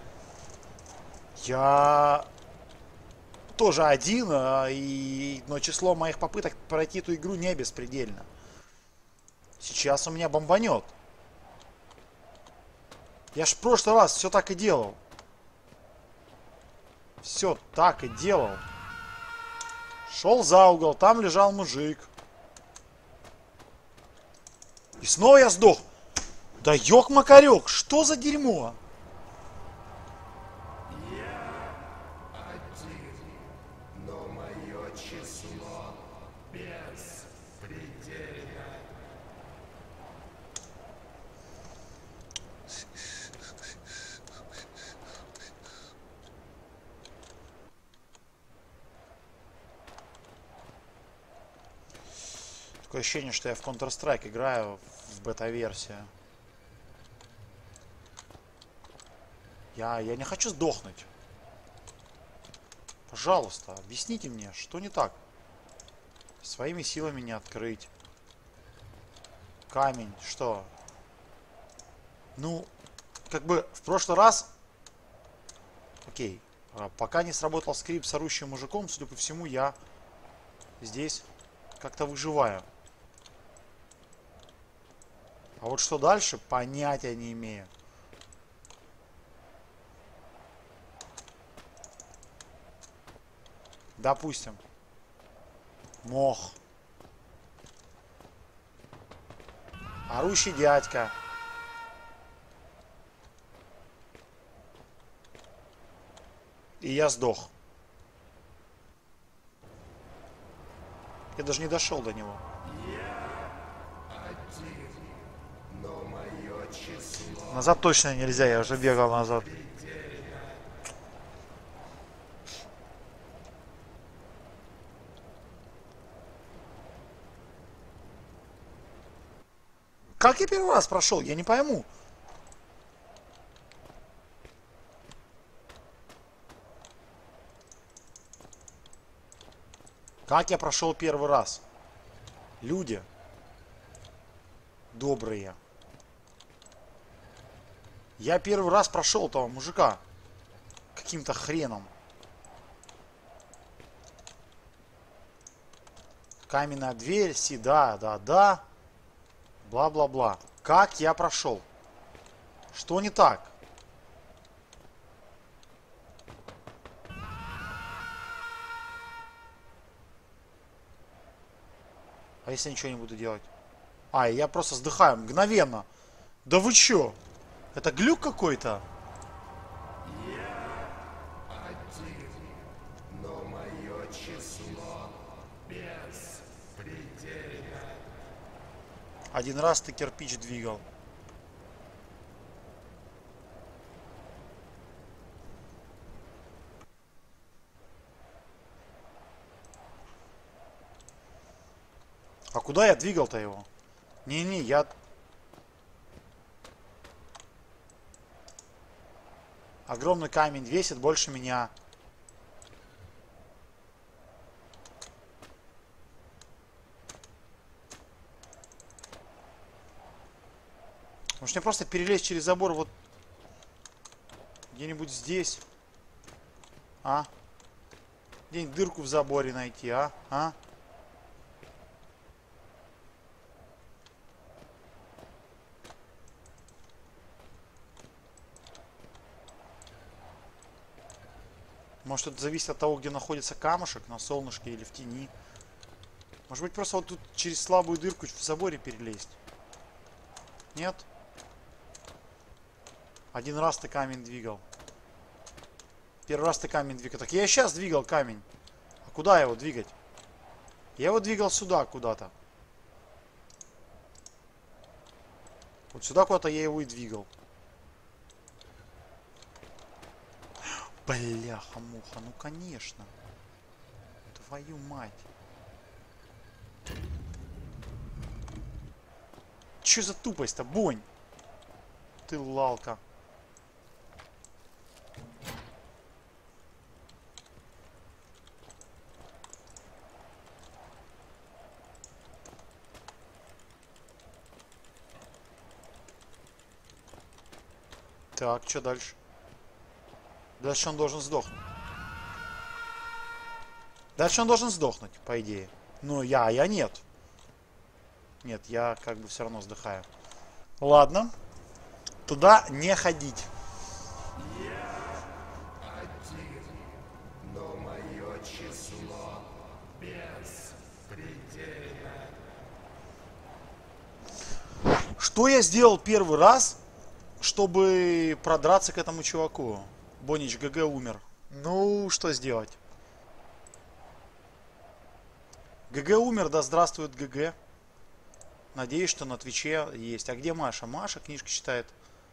Я тоже один, а, и... но число моих попыток пройти эту игру не беспредельно. Сейчас у меня бомбанет. Я ж в прошлый раз все так и делал. Все так и делал. Шел за угол, там лежал мужик. И снова я сдох. Да ёк-макарёк, что за дерьмо? Но мое число беспредельно. Такое ощущение, что я в Counter-Strike играю в бета-версии. Я, я не хочу сдохнуть. Пожалуйста, объясните мне, что не так? Своими силами не открыть. Камень, что? Ну, как бы в прошлый раз... Окей. Пока не сработал скрипт с орущим мужиком, судя по всему, я здесь как-то выживаю. А вот что дальше, понятия не имею. Допустим. Мох. Орущий дядька. И я сдох. Я даже не дошел до него. Но мое число Назад точно нельзя, я уже бегал назад. Как я первый раз прошел? Я не пойму. Как я прошел первый раз? Люди. Добрые. Я первый раз прошел того мужика. Каким-то хреном. Каменная дверь, си, да, да, да. Бла-бла-бла. Как я прошел? Что не так? А если я ничего не буду делать? А, я просто сдыхаю мгновенно. Да вы чё? Это глюк какой-то? но мое число беспредельно. Один раз ты кирпич двигал. А куда я двигал-то его? Не-не, я... Огромный камень весит больше меня. Может мне просто перелезть через забор вот где-нибудь здесь? А? Где-нибудь дырку в заборе найти, а? А? Может, это зависит от того, где находится камушек, на солнышке или в тени. Может быть, просто вот тут через слабую дырку в заборе перелезть? Нет? Один раз ты камень двигал. Первый раз ты камень двигал. Так я и сейчас двигал камень. А куда его двигать? Я его двигал сюда куда-то. Вот сюда куда-то я его и двигал. Бляха-муха, ну конечно. Твою мать. Чё за тупость-то, Бонь? Ты лалка. Так, что дальше? Дальше он должен сдохнуть. Дальше он должен сдохнуть, по идее. Ну, я, я нет. Нет, я как бы все равно вздыхаю. Ладно. Туда не ходить. Один, но мое число беспредельно. Что я сделал первый раз, чтобы продраться к этому чуваку? Бонич, ГГ умер. Ну, что сделать? ГГ умер, да здравствует ГГ. Надеюсь, что на Твиче есть. А где Маша? Маша книжки читает.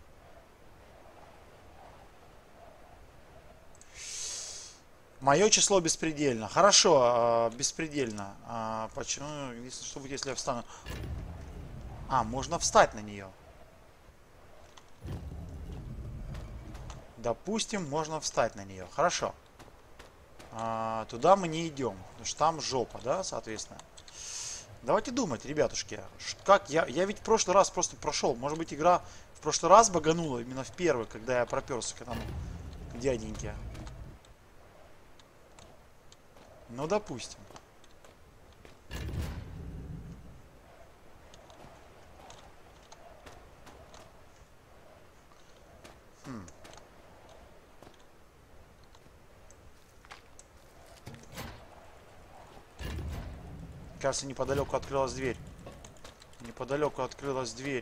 Мое число беспредельно. Хорошо, беспредельно. А почему? Если, что будет, если я встану? А, можно встать на нее. Допустим, можно встать на нее. Хорошо. А, туда мы не идем. Потому что там жопа, да, соответственно. Давайте думать, ребятушки. Как я, я ведь в прошлый раз просто прошел. Может быть, игра в прошлый раз баганула. Именно в первый, когда я проперся к этому к дяденьке. Ну, допустим. Хм. Кажется, неподалеку открылась дверь. Неподалеку открылась дверь.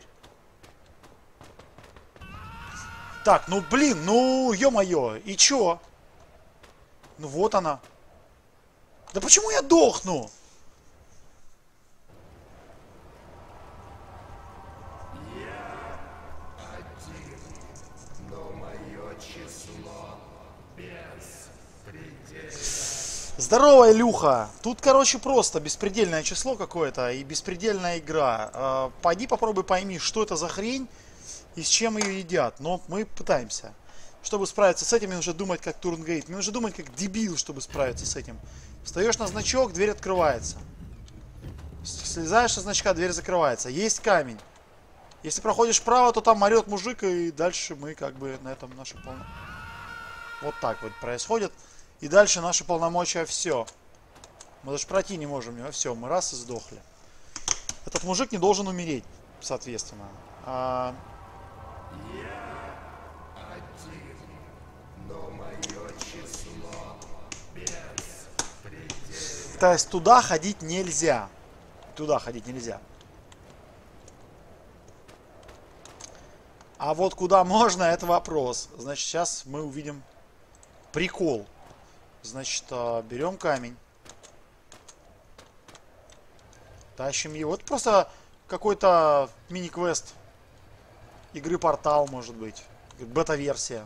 Так, ну блин, ну ё-моё, и чё? Ну вот она. Да почему я дохну? Один, но мое число беспредельно. Здорово, Илюха. Тут, короче, просто беспредельное число какое-то и беспредельная игра. Э, пойди попробуй пойми, что это за хрень и с чем ее едят. Но мы пытаемся. Чтобы справиться с этим, мне нужно думать как Турнгейт. Мне нужно думать как дебил, чтобы справиться с этим. Встаешь на значок, дверь открывается. Слезаешь со значка, дверь закрывается. Есть камень. Если проходишь вправо, то там орет мужик, и дальше мы как бы на этом наши полно... Вот так вот происходит. И дальше наши полномочия все. Мы даже пройти не можем. Все, мы раз и сдохли. Этот мужик не должен умереть, соответственно. А... Один, но мое число беспредельно. То есть туда ходить нельзя. Туда ходить нельзя. А вот куда можно, это вопрос. Значит, сейчас мы увидим прикол. Значит, берем камень. Тащим его. Это просто какой-то мини-квест. Игры Портал, может быть. Бета-версия.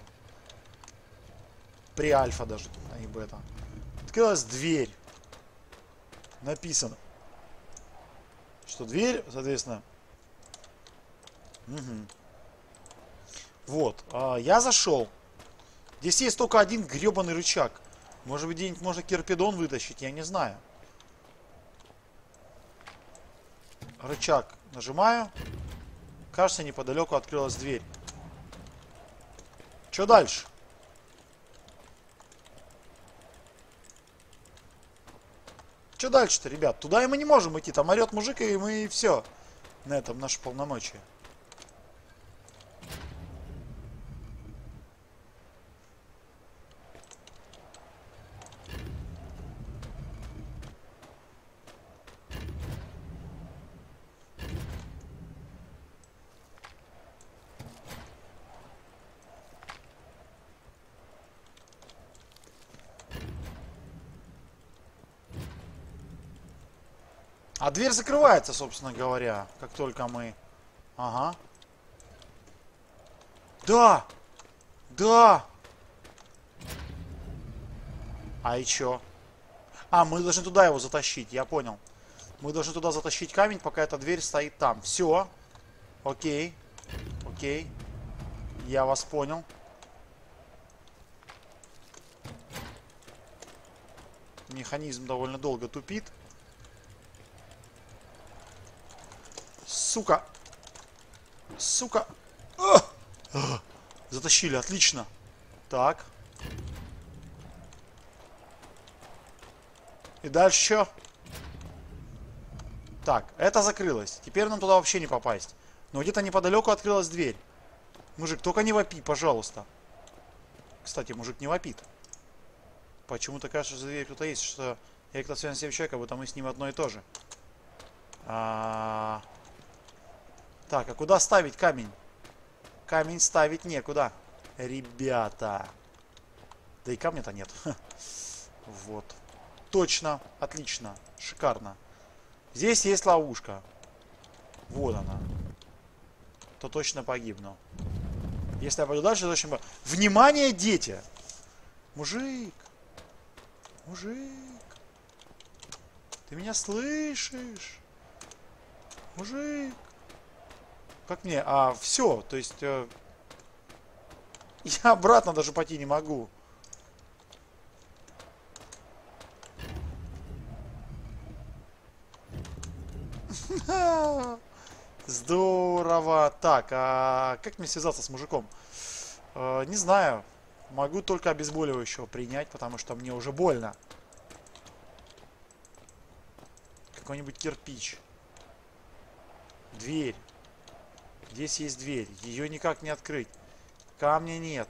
При альфа даже, а не бета. Открылась дверь. Написано, что дверь, соответственно... Угу. Вот. А, я зашел. Здесь есть только один гребаный рычаг. Может быть, где-нибудь можно кирпидон вытащить, я не знаю. Рычаг нажимаю. Кажется, неподалеку открылась дверь. Что дальше? Что дальше-то, ребят? Туда и мы не можем идти. Там орет мужик, и мы все. На этом наши полномочия. А дверь закрывается, собственно говоря, как только мы... Ага. Да! Да! А и чё? А, мы должны туда его затащить, я понял. Мы должны туда затащить камень, пока эта дверь стоит там. Все. Окей. Окей. Я вас понял. Механизм довольно долго тупит. Сука. Сука. А! А! Затащили, отлично. Так. И дальше что? Так, это закрылось. Теперь нам туда вообще не попасть. Но где-то неподалеку открылась дверь. Мужик, только не вопи, пожалуйста. Кстати, мужик не вопит. Почему-то кажется, что за дверью кто-то есть, что я как-то связан с тем человеком, будто мы с ним одно и то же. А... Так, а куда ставить камень? Камень ставить некуда. Ребята. Да и камня-то нет. Вот. Точно. Отлично. Шикарно. Здесь есть ловушка. Вот она. То точно погибну. Если я пойду дальше, то точно... Внимание, дети! Мужик! Мужик! Ты меня слышишь? Мужик! Как мне? А, все. То есть... Э, я обратно даже пойти не могу. Здорово. Так, а как мне связаться с мужиком? Э, не знаю. Могу только обезболивающего принять, потому что мне уже больно. Какой-нибудь кирпич. Дверь. Здесь есть дверь. Ее никак не открыть. Камня нет.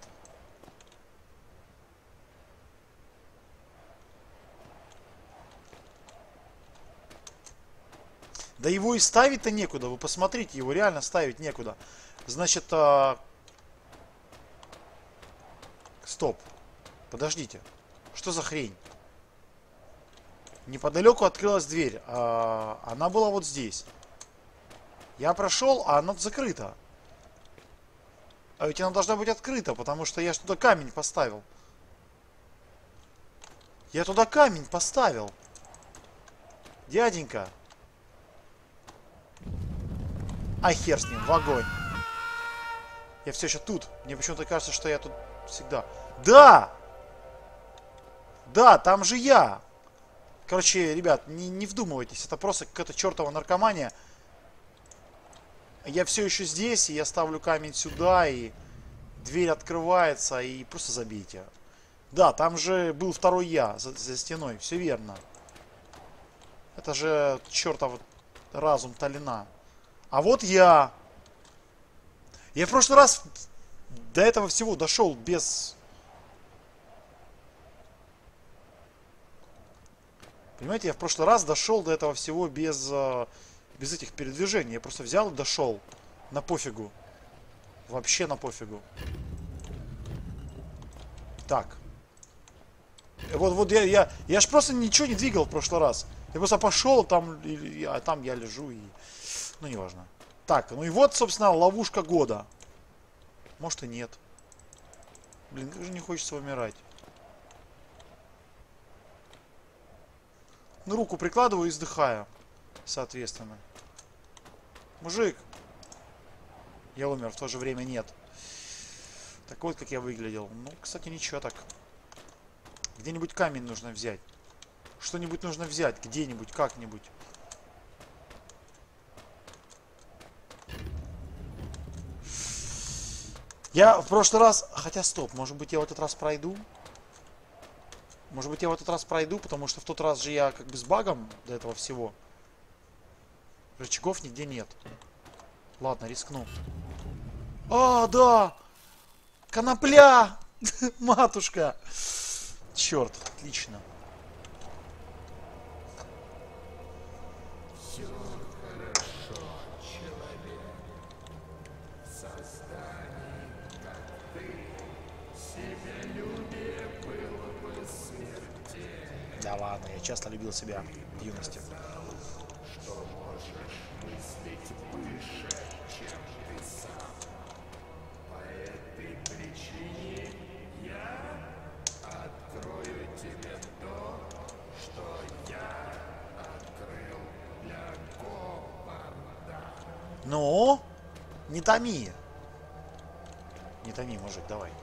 Да его и ставить-то некуда. Вы посмотрите, его реально ставить некуда. Значит, а... стоп. Подождите. Что за хрень? Неподалеку открылась дверь. А... Она была вот здесь. Я прошел, а она закрыта. А ведь она должна быть открыта, потому что я ж туда камень поставил. Я туда камень поставил. Дяденька. А хер с ним, в огонь. Я все еще тут. Мне почему-то кажется, что я тут всегда. Да! Да, там же я. Короче, ребят, не, не вдумывайтесь. Это просто какая-то чертова наркомания. Я все еще здесь, и я ставлю камень сюда, и дверь открывается, и просто забейте. Да, там же был второй я за, за стеной. Все верно. Это же чертов разум Талина. А вот я. Я в прошлый раз до этого всего дошел без... Понимаете, я в прошлый раз дошел до этого всего без, без этих передвижений. Я просто взял и дошел. На пофигу. Вообще на пофигу. Так. Вот, вот я, я, я ж просто ничего не двигал в прошлый раз. Я просто пошел, там, и, а там я лежу и... Ну, неважно. Так, ну и вот, собственно, ловушка года. Может и нет. Блин, как же не хочется умирать. Ну, руку прикладываю и вздыхаю. Соответственно. Мужик. Я умер, в то же время нет. Так вот, как я выглядел. Ну, кстати, ничего так. Где-нибудь камень нужно взять. Что-нибудь нужно взять. Где-нибудь, как-нибудь. Я в прошлый раз... Хотя, стоп, может быть, я в этот раз пройду? Может быть, я в этот раз пройду, потому что в тот раз же я как бы с багом до этого всего. Рычагов нигде нет. Ладно, рискну. А, да! Конопля! Матушка! Черт, отлично. Все хорошо, человек. Создание, как ты, себялюбие было бы смертельно. Да ладно, я часто любил себя в юности. Что можешь мыслить выше, чем ты сам. Поэтому Ну? Не томи. Не томи, мужик, давай.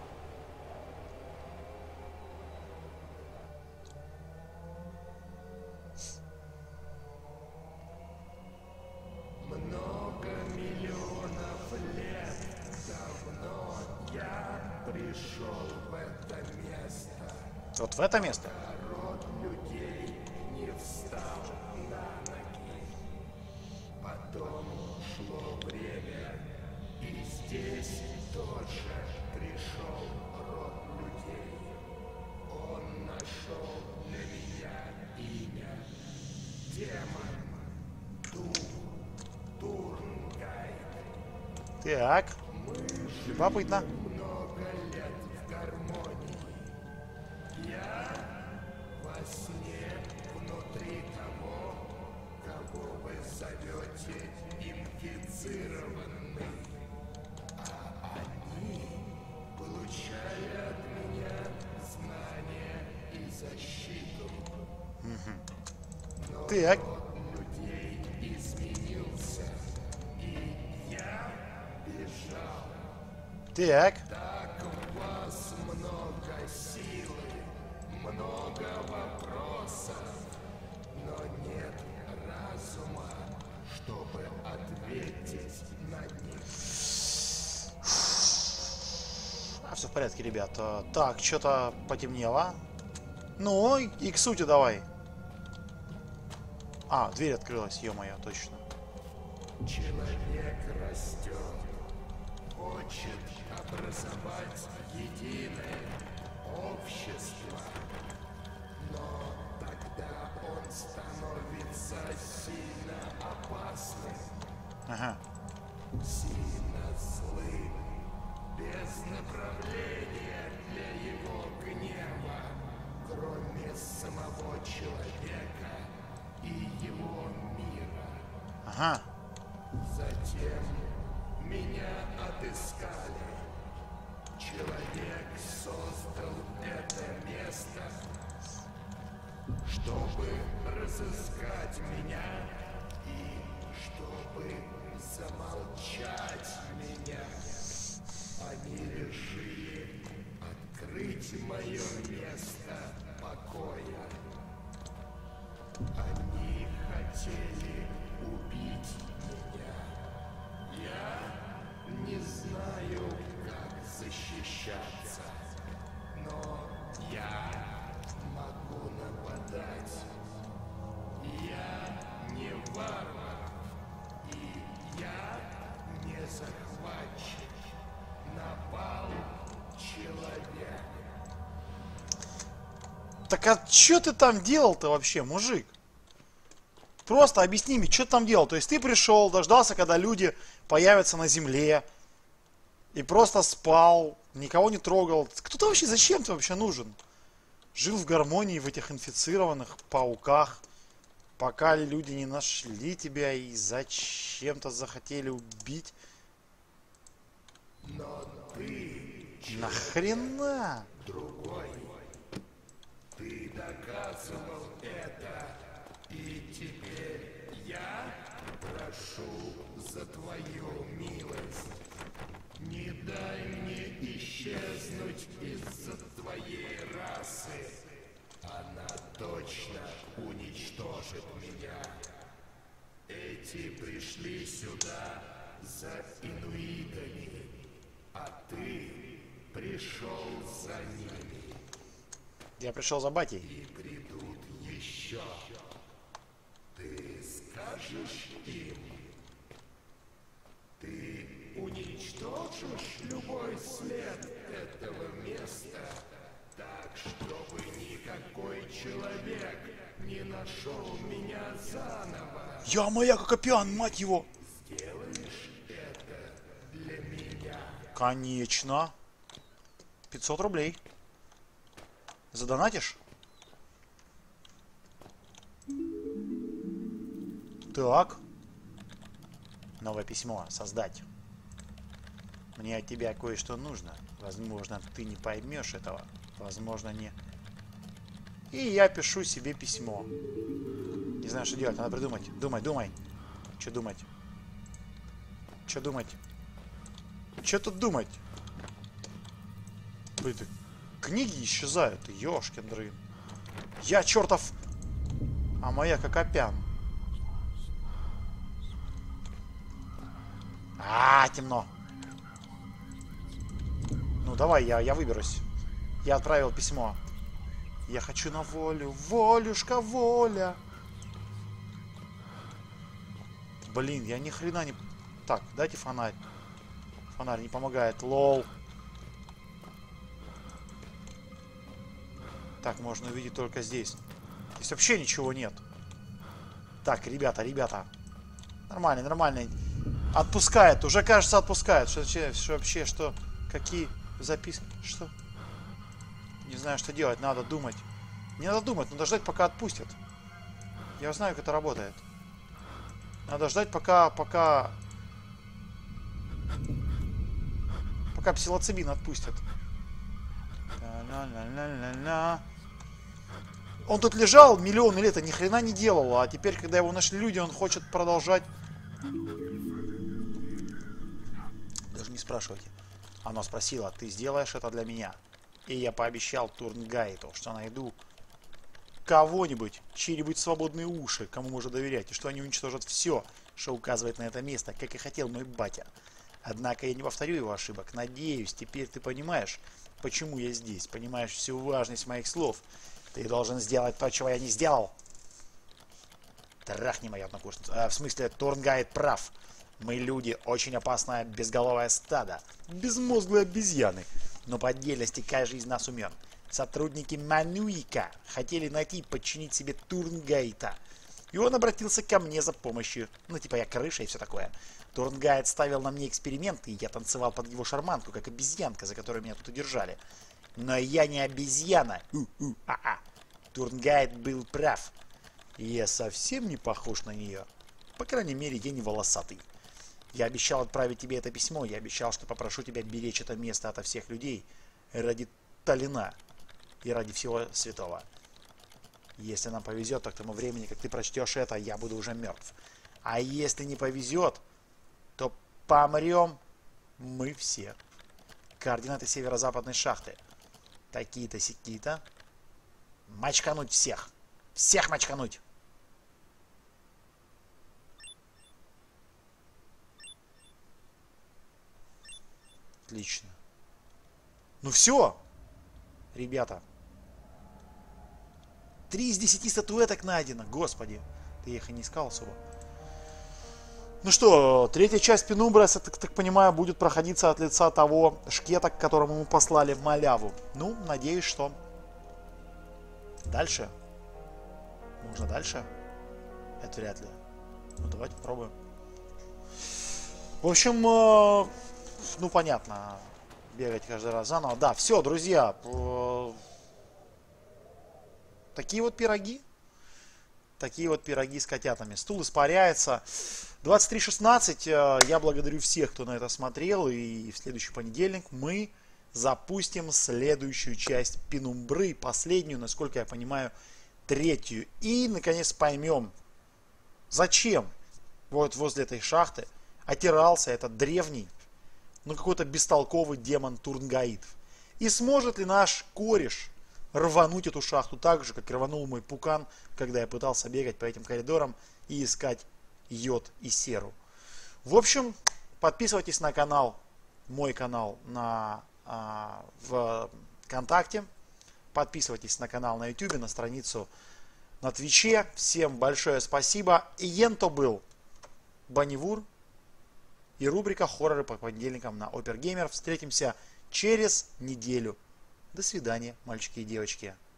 Много миллионов лет давно я пришел в это место. Вот в это место? Род людей не встал на ноги. Потом шло время, и здесь тоже пришел род людей. Он нашел для меня имя. Демон. Дух. Турнгайт. Так. Любопытно. Много лет в гармонии. Я во сне внутри того, кого вы зовете инфицированный. А они получали от меня знания и защиту. Так. Людей изменился, и я бежал. Так. Так в вас много силы, много вопросов, но нет разума, чтобы ответить на них. А, все в порядке, ребята. Так, что-то потемнело. Ну, и к сути давай. А, дверь открылась, ё-моё, точно. Человек растет, хочет образовать единое общество, но тогда он становится сильно опасным, Ага. сильно злым, без направления для его гнева, кроме самого человека и его мира. Ага. Затем меня отыскали. Человек создал это место, чтобы разыскать меня и чтобы замолчать меня. Они решили открыть мое место покоя. Они хотели убить меня. Я не знаю, как защищаться, но я могу нападать. Я не варвар, и я не захватчик. Напал человек. Так а что ты там делал-то вообще, мужик? Просто объясни мне, что ты там делал? То есть ты пришел, дождался, когда люди появятся на земле, и просто спал, никого не трогал. Кто ты вообще, зачем ты вообще нужен? Жил в гармонии в этих инфицированных пауках, пока люди не нашли тебя и зачем-то захотели убить. Но ты Нахрена? другой. Ты доказывал это, и теперь я прошу за твою милость. Не дай мне исчезнуть из-за твоей расы. Она точно уничтожит меня. Эти пришли сюда за инуитами, а ты пришел за ними. Я пришел за батей. И придут еще. Ты скажешь им, ты уничтожишь любой след этого места, так, чтобы никакой человек не нашел меня заново. Я моя Акопян, мать его! Сделаешь это для меня. Конечно. пятьсот рублей. Задонатишь? Так. Новое письмо. Создать. Мне от тебя кое-что нужно. Возможно, ты не поймешь этого. Возможно, не. И я пишу себе письмо. Не знаю, что делать. Надо придумать. Думай, думай. Что думать? Что думать? Что тут думать? Блин, книги исчезают. Ёшкин дрын. Я чертов... А моя Кокопян. А, темно. Ну, давай, я, я выберусь. Я отправил письмо. Я хочу на волю. Волюшка, воля. Блин, я ни хрена не... Так, дайте фонарь. Фонарь не помогает. Лол. Так, можно увидеть только здесь. Здесь вообще ничего нет. Так, ребята, ребята. Нормально, нормально. Отпускает. Уже, кажется, отпускает. Что, что вообще, что... Какие записки? Что? Не знаю, что делать. Надо думать. Не надо думать. Надо ждать, пока отпустят. Я знаю, как это работает. Надо ждать, пока... Пока... Пока псилоцибин отпустят. Ля-ля-ля-ля-ля. Он тут лежал миллионы лет, а ни хрена не делал. А теперь, когда его нашли люди, он хочет продолжать. Даже не спрашивайте. Оно спросило: ты сделаешь это для меня? И я пообещал Турнгайту, что найду кого-нибудь, чьи-нибудь свободные уши, кому можно доверять, и что они уничтожат все, что указывает на это место, как и хотел мой батя. Однако я не повторю его ошибок. Надеюсь, теперь ты понимаешь, почему я здесь, понимаешь всю важность моих слов. Ты должен сделать то, чего я не сделал. Трахни мою однокурсницу. А, в смысле, Турнгайт прав. Мы люди, очень опасное безголовое стадо. Безмозглые обезьяны. Но по отдельности каждый из нас умен. Сотрудники Мануика хотели найти и подчинить себе Турнгайта. И он обратился ко мне за помощью. Ну, типа я крыша и все такое. Турнгайт ставил на мне эксперименты, и я танцевал под его шарманку, как обезьянка, за которую меня тут удержали. Но я не обезьяна. У-у-а-а. Турнгайт был прав. Я совсем не похож на нее. По крайней мере, я не волосатый. Я обещал отправить тебе это письмо. Я обещал, что попрошу тебя беречь это место ото всех людей. Ради Талина. И ради всего святого. Если нам повезет, то к тому времени, как ты прочтешь это, я буду уже мертв. А если не повезет, то помрем мы все. Координаты северо-западной шахты. Такие-то, сякие-то. Мочкануть всех. Всех мочкануть. Отлично. Ну все, ребята. Три из десяти статуэток найдено. Господи. Ты их и не искал особо. Ну что, третья часть Пенумбры, я так, так понимаю, будет проходиться от лица того шкета, которому мы послали в Маляву. Ну, надеюсь, что дальше. Можно дальше? Это вряд ли. Ну, давайте попробуем. В общем, э, ну, понятно. Бегать каждый раз заново. Да, все, друзья. Э, такие вот пироги. Такие вот пироги с котятами. Стул испаряется. двадцать три шестнадцать. Я благодарю всех, кто на это смотрел. И в следующий понедельник мы запустим следующую часть Пенумбры. Последнюю, насколько я понимаю, третью. И, наконец, поймем, зачем вот возле этой шахты отирался этот древний, ну, какой-то бестолковый демон Турнгайт. И сможет ли наш кореш рвануть эту шахту так же, как рванул мой пукан, когда я пытался бегать по этим коридорам и искать йод и серу. В общем, подписывайтесь на канал, мой канал на, а, в ВКонтакте. Подписывайтесь на канал на ютубе, на страницу на Твиче. Всем большое спасибо. И ента был Банивур и рубрика «Хорроры по понедельникам» на Опергеймер. Встретимся через неделю. До свидания, мальчики и девочки.